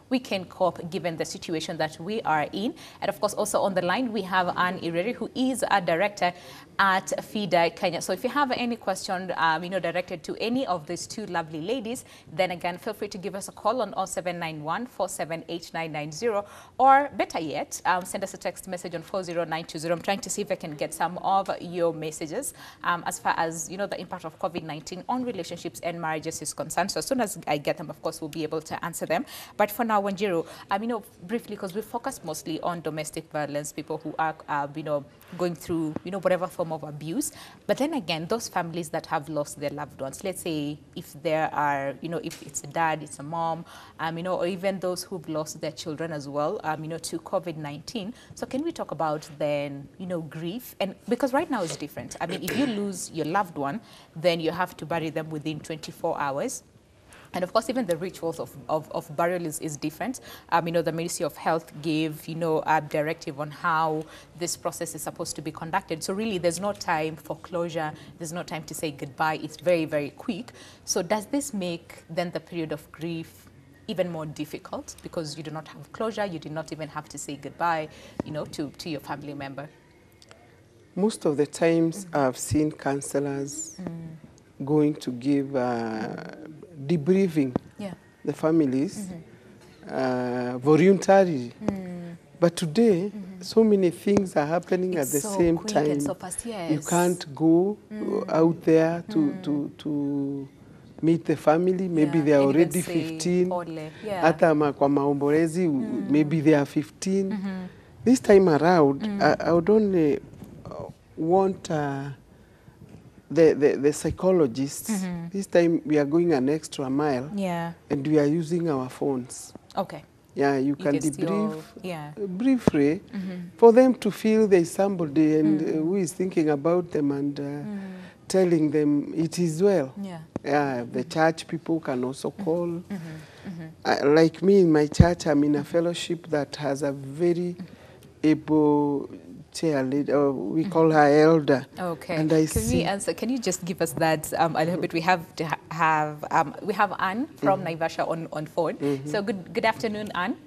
we can cope given the situation that we are in. And of course, also on the line, we have Anne Ireri, who is a director at FIDA Kenya. So if you have any question, um, you know, directed to any of these two lovely ladies, then again, feel free to give us a call on oh seven nine one, four seven eight nine nine zero, or better yet, um, send us a text message on four zero nine two zero. I'm trying to see if I can get some of your messages um, as far as, you know, the impact of COVID nineteen on relationships and marriages is concerned. So as soon as I get them, of course, we'll be able to answer them. But for now, Wanjiru, um, you know, briefly, because we focus mostly on domestic violence, people who are, uh, you know, going through, you know, whatever form of abuse. But then again, those families that have lost their loved ones, let's say if there are, you know, if it's a dad, it's a mom, um, you know, or even those who've lost their children as well, um, you know, to COVID nineteen. So can we talk about then, you know, grief? And because right now it's different. I mean, if you lose your loved one, then you have to bury them within twenty-four hours. And of course, even the rituals of, of, of burial is, is different. Um, you know, the Ministry of Health gave, you know, a directive on how this process is supposed to be conducted. So really, there's no time for closure. There's no time to say goodbye. It's very, very quick. So does this make then the period of grief even more difficult because you do not have closure? You do not even have to say goodbye, you know, to, to your family member? Most of the times mm-hmm. I've seen counselors mm. going to give uh, debriefing yeah. the families mm-hmm. uh, voluntarily. Mm. But today, mm-hmm. so many things are happening it's at the so same quick time. And so fast, yes. You can't go mm. out there to, mm. to, to meet the family. Maybe yeah. they are and already fifteen. Yeah. Hata ma kwa maombolezi, mm. maybe they are fifteen. Mm-hmm. This time around, mm. I, I would only want uh, the, the, the psychologists. Mm-hmm. This time we are going an extra mile yeah. and we are using our phones. Okay. Yeah, you, you can debrief still, yeah. briefly mm-hmm. for them to feel there is somebody and mm-hmm. uh, who is thinking about them and uh, mm-hmm. telling them it is well. Yeah. Yeah, the church people can also call. Mm-hmm. Mm-hmm. Uh, like me in my church, I'm in a fellowship that has a very able chair leader, we call her elder. Okay. And I can see we answer? Can you just give us that um, a little bit? We have to ha have um, we have Anne from mm-hmm. Naivasha on on phone. Mm-hmm. So good good afternoon, Anne.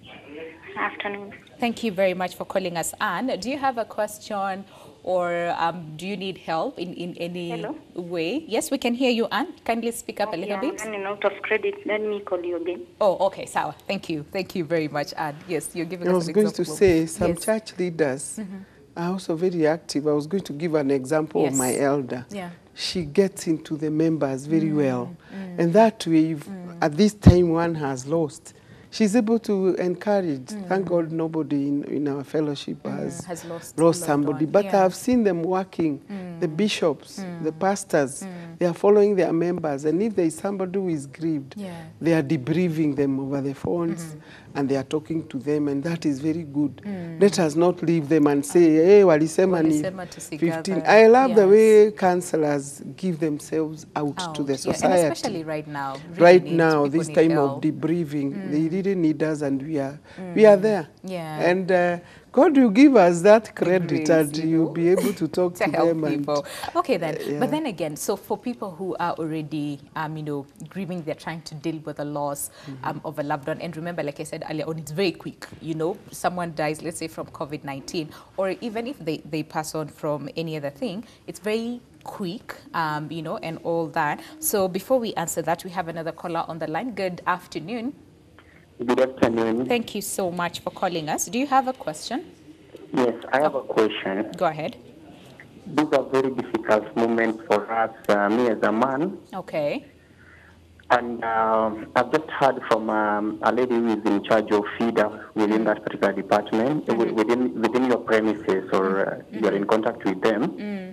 Afternoon. Thank you very much for calling us, Anne. Do you have a question or um, do you need help in in any Hello? way? Yes, we can hear you, Anne. Kindly speak up a little yeah, bit. I'm running out of credit. Let me call you again. Oh, okay, Sawa. Thank you. Thank you very much, Anne. Yes, you're giving I us was an going example. to say some yes. church leaders mm-hmm. are also very active. I was going to give an example yes. of my elder. Yeah. She gets into the members very mm. well. Mm. And that way, if mm. at this time one has lost, she's able to encourage. Mm. Thank God nobody in, in our fellowship mm. has, has lost, lost somebody. One. But yeah. I've seen them working, mm. the bishops, mm. the pastors, mm. they are following their members. And if there is somebody who is grieved, yeah. they are debriefing them over the phones mm. and they are talking to them. And that is very good. Mm. Let us not leave them and say, hey, walisema ni fifteen. I love yes. the way counselors give themselves out, out. to the society. Yeah. And especially right now. Really right now, this time help. of debriefing, mm. they really need us and we are, mm. we are there. Yeah. And uh, God will give us that credit grace, and you you'll know, be able to talk to, to help them. people. And, okay then, uh, yeah. but then again, so for people who are already, um, you know, grieving, they're trying to deal with the loss mm-hmm. um, of a loved one. And remember, like I said earlier on, it's very quick. You know, someone dies, let's say from COVID nineteen, or even if they, they pass on from any other thing, it's very quick, um, you know, and all that. So before we answer that, we have another caller on the line. Good afternoon. Good afternoon. Thank you so much for calling us. Do you have a question? Yes, I have a question. Go ahead. These are very difficult moments for us, uh, me as a man. Okay. And um, I've just heard from um, a lady who is in charge of FIDA within that particular department, mm-hmm. within within your premises, or uh, mm-hmm. you're in contact with them. Mm.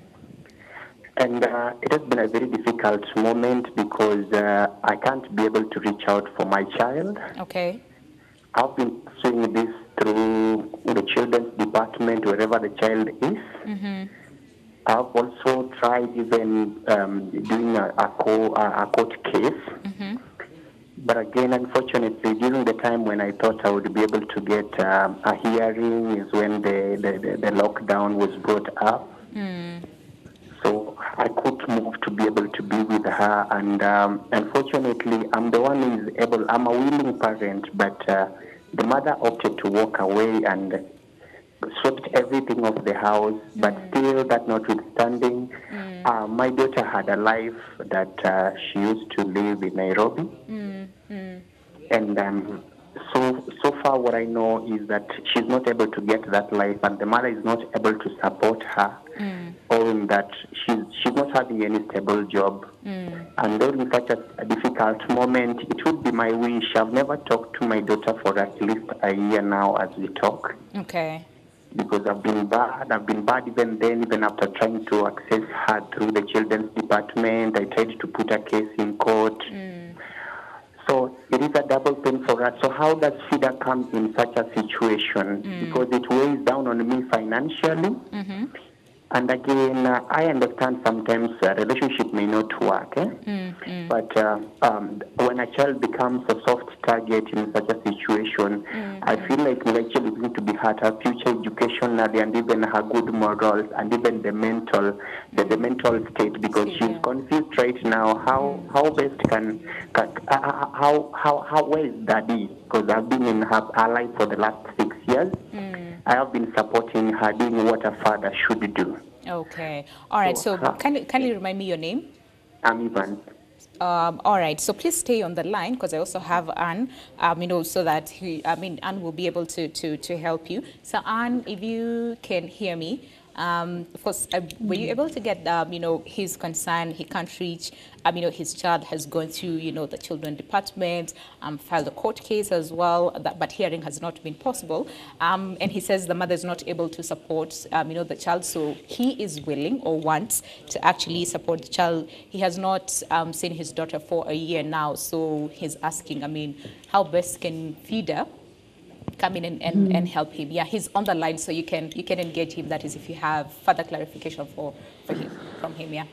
And uh, it has been a very difficult moment because uh, I can't be able to reach out for my child. Okay. I've been pursuing this through the children's department, wherever the child is. Mm-hmm. I've also tried even um, doing a, a, co a court case. Mm-hmm. But again, unfortunately, during the time when I thought I would be able to get um, a hearing is when the, the, the, the lockdown was brought up. Mm. So I couldn't move to be able to be with her. And um, unfortunately, I'm the one who is able, I'm a willing parent, but uh, the mother opted to walk away and swept everything off the house. Mm. But still, that notwithstanding, mm. uh, my daughter had a life that uh, she used to live in Nairobi. Mm. Mm. And um, so, so far what I know is that she's not able to get that life, and the mother is not able to support her, mm. owing that she's, she's not having any stable job. Mm. And during such a, a difficult moment, it would be my wish. I've never talked to my daughter for at least a year now as we talk. Okay. Because I've been bad. I've been bad even then, even after trying to access her through the children's department. I tried to put a case in court. Mm. So it is a double pain for us. So how does FIDA come in such a situation? Mm. Because it weighs down on me financially. Mm-hmm. And again, uh, I understand sometimes a relationship may not work. Eh? Mm-hmm. But uh, um, when a child becomes a soft target in such a situation, mm-hmm. I feel like my child is going to be hurt, her future educationally and even her good morals and even the mental, the, the mental state, because yeah. she's confused right now. How mm-hmm. how best can, can uh, how how how where is daddy? Because I've been in her, her life for the last six years. Mm-hmm. I have been supporting her, doing what a father should do. Okay. All right. So, so can, can you remind me your name? I'm Ivan. Um, all right. So please stay on the line because I also have Anne, um, you know, so that, he, I mean, Anne will be able to, to, to help you. So Anne, if you can hear me, um, of course, uh, were you able to get, um, you know, his concern? He can't reach, um, you know, his child has gone through, you know, the children department, um, filed a court case as well, that, but hearing has not been possible. Um, and he says the mother is not able to support, um, you know, the child. So he is willing or wants to actually support the child. He has not um, seen his daughter for a year now. So he's asking, I mean, how best can FIDA come in and, and, mm. and help him? Yeah, he's on the line, so you can you can engage him. That is, if you have further clarification for, for him, from him, yeah.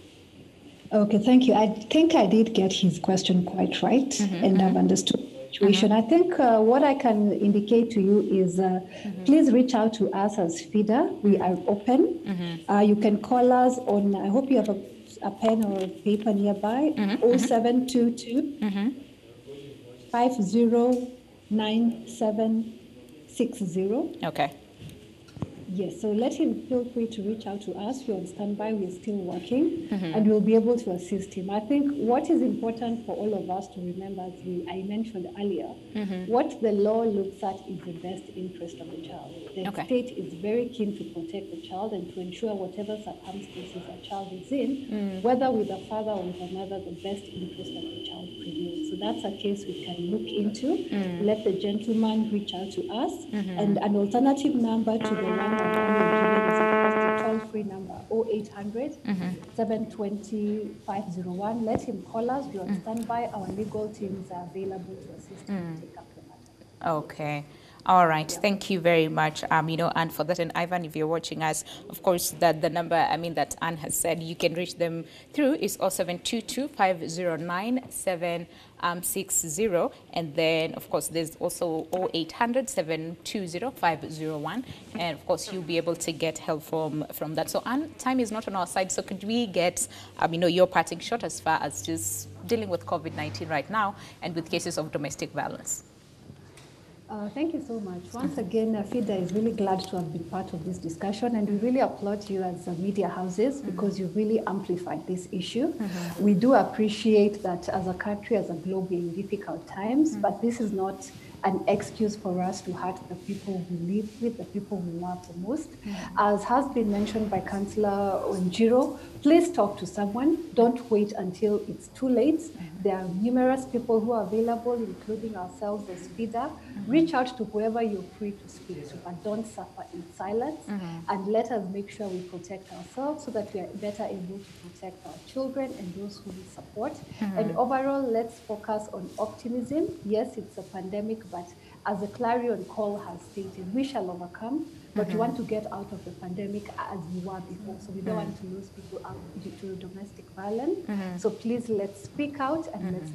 Okay, thank you. I think I did get his question quite right, mm-hmm, and mm-hmm. I've understood the situation. Mm-hmm. I think uh, what I can indicate to you is uh, mm-hmm. please reach out to us as FIDA. We are open. Mm-hmm. Uh, you can call us on, I hope you have a, a pen or a paper nearby, mm-hmm. oh seven two two, mm-hmm. five zero nine seven six zero. Okay. Yes, so let him feel free to reach out to us. We're on standby, we're still working, mm-hmm. and we'll be able to assist him. I think what is important for all of us to remember, as we, I mentioned earlier, mm-hmm. what the law looks at is the best interest of the child. The okay. state is very keen to protect the child and to ensure whatever circumstances a child is in, mm. whether with a father or with a mother, the best interest of the child prevails. So that's a case we can look into. Mm. Let the gentleman reach out to us, mm-hmm. and an alternative number to the one a toll-free number, oh eight hundred, seven two zero, five zero one. Let him call us. We're on standby. Our legal teams are available to assist him mm. take up the matter. Okay. All right. Yeah. Thank you very much, um, you know, Anne, for that. And Ivan, if you're watching us, of course, that the number, I mean, that Anne has said, you can reach them through is oh seven two two, five zero nine, seven six zero. And then, of course, there's also oh eight hundred, seven two zero, five zero one. And, of course, you'll be able to get help from, from that. So, Anne, time is not on our side. So could we get, um, you know, your parting shot as far as just dealing with COVID nineteen right now and with cases of domestic violence? Uh, thank you so much. Once again, uh, FIDA is really glad to have been part of this discussion, and we really applaud you as uh, media houses mm-hmm. because you really amplified this issue. Mm-hmm. We do appreciate that as a country, as a globe, we're in difficult times, mm-hmm. but this is not an excuse for us to hurt the people we live with, the people we love the most. Mm-hmm. As has been mentioned by Councillor Onjiro, please talk to someone. Don't wait until it's too late. Mm-hmm. There are numerous people who are available, including ourselves as FIDA. Mm-hmm. Reach out to whoever you're free to speak to, but don't suffer in silence. Mm-hmm. And let us make sure we protect ourselves so that we are better able to protect our children and those who we support. Mm-hmm. And overall, let's focus on optimism. Yes, it's a pandemic, but as the Clarion Call has stated, we shall overcome. But mm-hmm. we want to get out of the pandemic as we were before. So we don't mm-hmm. want to lose people out due to domestic violence. Mm-hmm. So please, let's speak out and mm-hmm. let's not be quiet.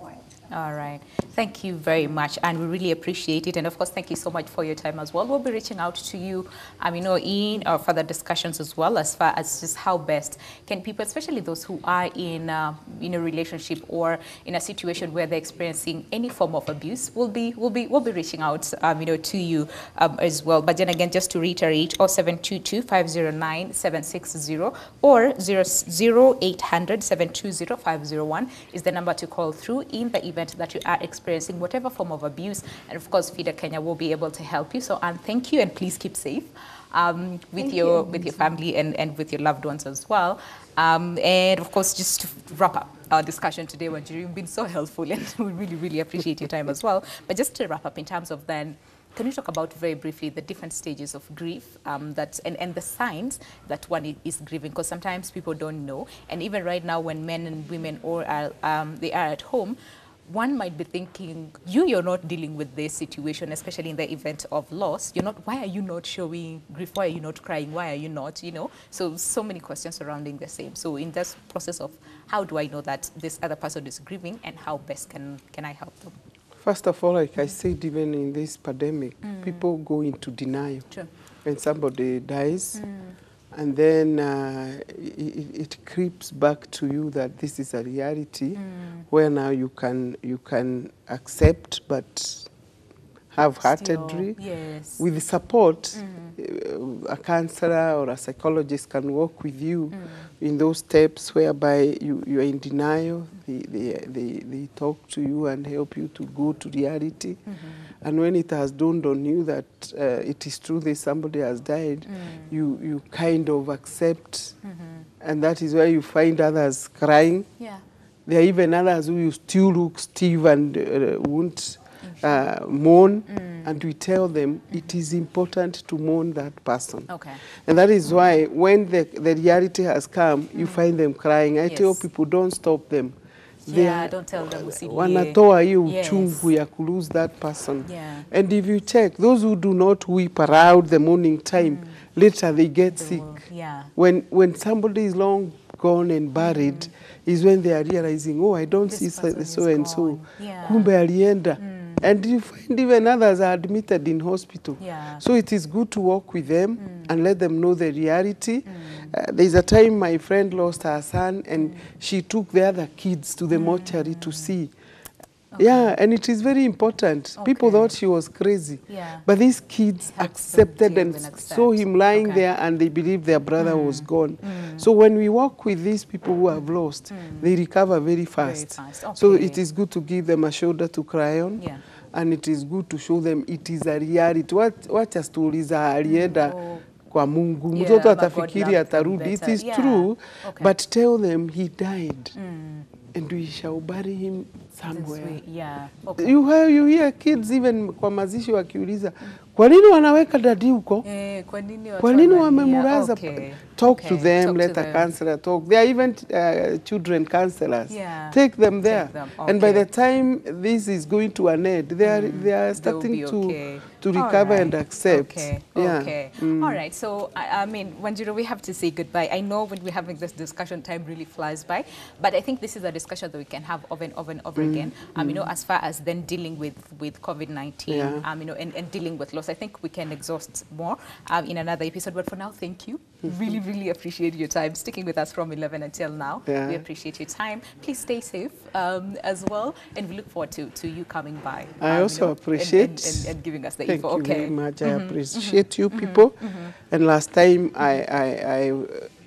required. All right. Thank you very much, and we really appreciate it. And of course, thank you so much for your time as well. We'll be reaching out to you, um, you know, in our further discussions as well, as far as just how best can people, especially those who are in uh, in a relationship or in a situation where they're experiencing any form of abuse, we'll be we'll be we'll be reaching out, um, you know, to you um, as well. But then again, just to reiterate, oh seven two two, five zero nine, seven six zero or zero eight hundred, seven two zero, five zero one is the number to call through in the event that you are experiencing whatever form of abuse. And of course, FIDA Kenya will be able to help you. So, Anne, thank you, and please keep safe um, with thank your you. with your family and, and with your loved ones as well. Um, and of course, just to wrap up our discussion today, Wanjiru, you've been so helpful, and we really, really appreciate your time as well. But just to wrap up in terms of then, can you talk about very briefly the different stages of grief um, that, and, and the signs that one is grieving? Because sometimes people don't know. And even right now, when men and women or are, um, they are at home, one might be thinking, you, you're not dealing with this situation, especially in the event of loss. You're not, why are you not showing grief? Why are you not crying? Why are you not, you know? So, so many questions surrounding the same. So in this process of how do I know that this other person is grieving, and how best can, can I help them? First of all, like I said, even in this pandemic, mm. people go into denial. True. When somebody dies, Mm. and then uh, it, it creeps back to you that this is a reality, mm. where now you can you can accept, but half-heartedly. Yes. With support, Mm. uh, a counselor or a psychologist can work with you Mm. in those steps whereby you, you are in denial. They, they, they, they talk to you and help you to go to reality. Mm-hmm. And when it has dawned on you that uh, it is true that somebody has died, mm. you, you kind of accept. Mm-hmm. And that is where you find others crying. Yeah. There are even others who you still look stiff and uh, won't uh, mourn. Mm. And we tell them mm-hmm. it is important to mourn that person. Okay. And that is why when the, the reality has come, mm. you find them crying. I yes. tell people, don't stop them. Yeah, don't tell them wanatoa hiyo uchungu ya ku lose that person. Yeah. And if you check, those who do not weep around the morning time, mm. later they get they sick. Will, yeah. When when somebody is long gone and buried, mm. is when they are realizing, oh, I don't this see so, so and so. Yeah. Kumbe alienda. Mm. And you find even others are admitted in hospital. Yeah. So it is good to walk with them mm. and let them know the reality. Mm. Uh, there's a time my friend lost her son, and mm. she took the other kids to the mm. mortuary to see. Okay. Yeah, and it is very important. Okay. People thought she was crazy. Yeah. But these kids Help accepted and and saw him lying okay. there, and they believed their brother mm. was gone. Mm. So when we walk with these people who have lost, mm. they recover very fast. Very fast. Okay. So it is good to give them a shoulder to cry on. Yeah. And it is good to show them it is a reality. Wacha stories za alienda mm. kwa Mungu. Yeah, mtoto atafikiri atarudi. It is yeah. true, okay. but tell them he died. Mm. And we shall bury him somewhere. Yeah. Okay. You, you hear kids even kwa mazishi wakiuliza, kwa nini wanaweka dadi huko? Eh, kwa nini kwa nini wamemuraza? Okay. Talk okay. to them, talk let to a them. counselor talk. There are even uh, children counselors. Yeah. Take them there. Take them. Okay. And by the time this is going to an end, they are, mm. they are starting okay. to, to recover right. and accept. Okay. Yeah. Okay. Mm. All right. So, I, I mean, Wanjiru, we have to say goodbye. I know when we're having this discussion, time really flies by. But I think this is a discussion that we can have over and over and over mm. again. Um, mm. You know, as far as then dealing with, with COVID nineteen, yeah. um, you know, and, and dealing with loss, I think we can exhaust more um, in another episode. But for now, thank you. Really, really appreciate your time sticking with us from eleven until now. Yeah. We appreciate your time. Please stay safe um, as well, and we look forward to, to you coming by. I um, also you know, appreciate and, and, and, and giving us the thank info. you Okay. very much. I Mm-hmm. appreciate mm-hmm. you people. Mm-hmm. And last time I I I,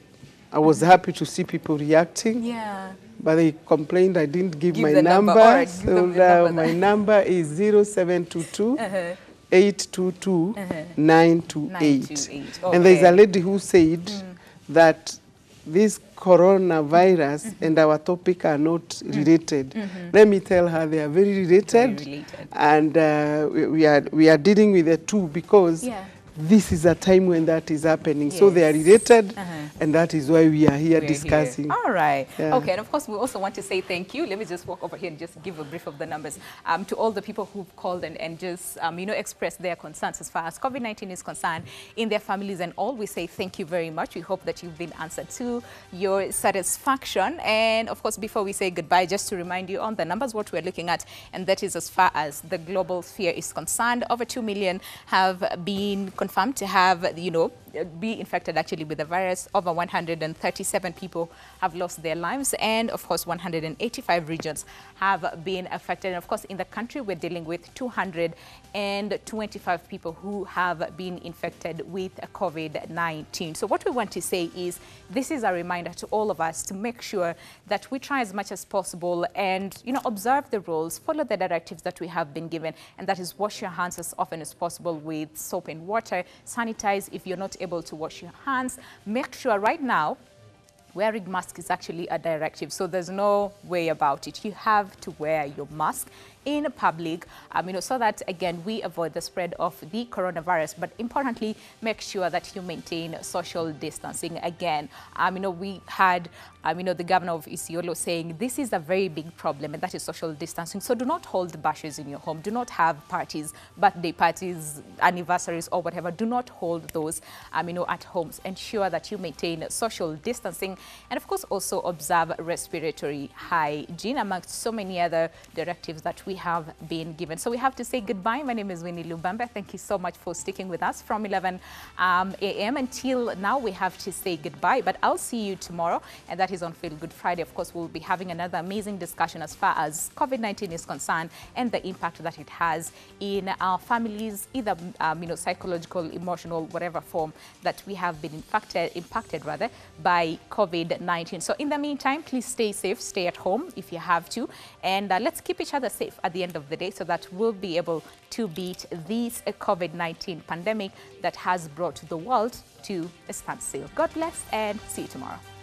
I was mm-hmm. happy to see people reacting. Yeah. But they complained I didn't give, give my the number. number. Right, so now my number is zero seven two two. Uh-huh. eight two two, nine two eight. Okay. And there's a lady who said mm. that this coronavirus mm-hmm. and our topic are not mm. related. Mm-hmm. Let me tell her they are very related. Very related. And uh, we, we, are, we are dealing with the two because yeah. this is a time when that is happening. Yes. So they are related, Uh-huh. and that is why we are here We're discussing. Here. All right. Yeah. Okay, and of course, we also want to say thank you. Let me just walk over here and just give a brief of the numbers um, to all the people who've called and, and just, um, you know, expressed their concerns as far as COVID nineteen is concerned in their families and all. We say thank you very much. We hope that you've been answered to your satisfaction. And of course, before we say goodbye, just to remind you on the numbers, what we're looking at, and that is as far as the global sphere is concerned, over two million have been confirmed to have, you know, be infected actually with the virus. Over one hundred thirty-seven people have lost their lives, and of course one hundred eighty-five regions have been affected. And of course in the country we're dealing with two hundred twenty-five people who have been infected with COVID nineteen. So what we want to say is this is a reminder to all of us to make sure that we try as much as possible and, you know, observe the rules, follow the directives that we have been given, and that is wash your hands as often as possible with soap and water, sanitize if you're not able to wash your hands. Make sure right now wearing mask is actually a directive, so there's no way about it. You have to wear your mask in public, um, you know, so that again we avoid the spread of the coronavirus. But importantly, make sure that you maintain social distancing. Again, um, you know, we had, um, you know, the governor of Isiolo saying this is a very big problem, and that is social distancing. So do not hold bashes in your home. Do not have parties, birthday parties, anniversaries, or whatever. Do not hold those, um, you know, at homes. Ensure that you maintain social distancing, and of course also observe respiratory hygiene, amongst so many other directives that we have been given. So we have to say goodbye. My name is Winnie Lubamba. Thank you so much for sticking with us from eleven a m until now. We have to say goodbye, but I'll see you tomorrow, and that is on Feel Good Friday. Of course, we'll be having another amazing discussion as far as COVID nineteen is concerned and the impact that it has in our families, either um, you know, psychological, emotional, whatever form that we have been impacted, impacted rather, by COVID nineteen. So in the meantime, please stay safe, stay at home if you have to, and uh, let's keep each other safe at the end of the day so that we'll be able to beat this COVID nineteen pandemic that has brought the world to a standstill. God bless and see you tomorrow.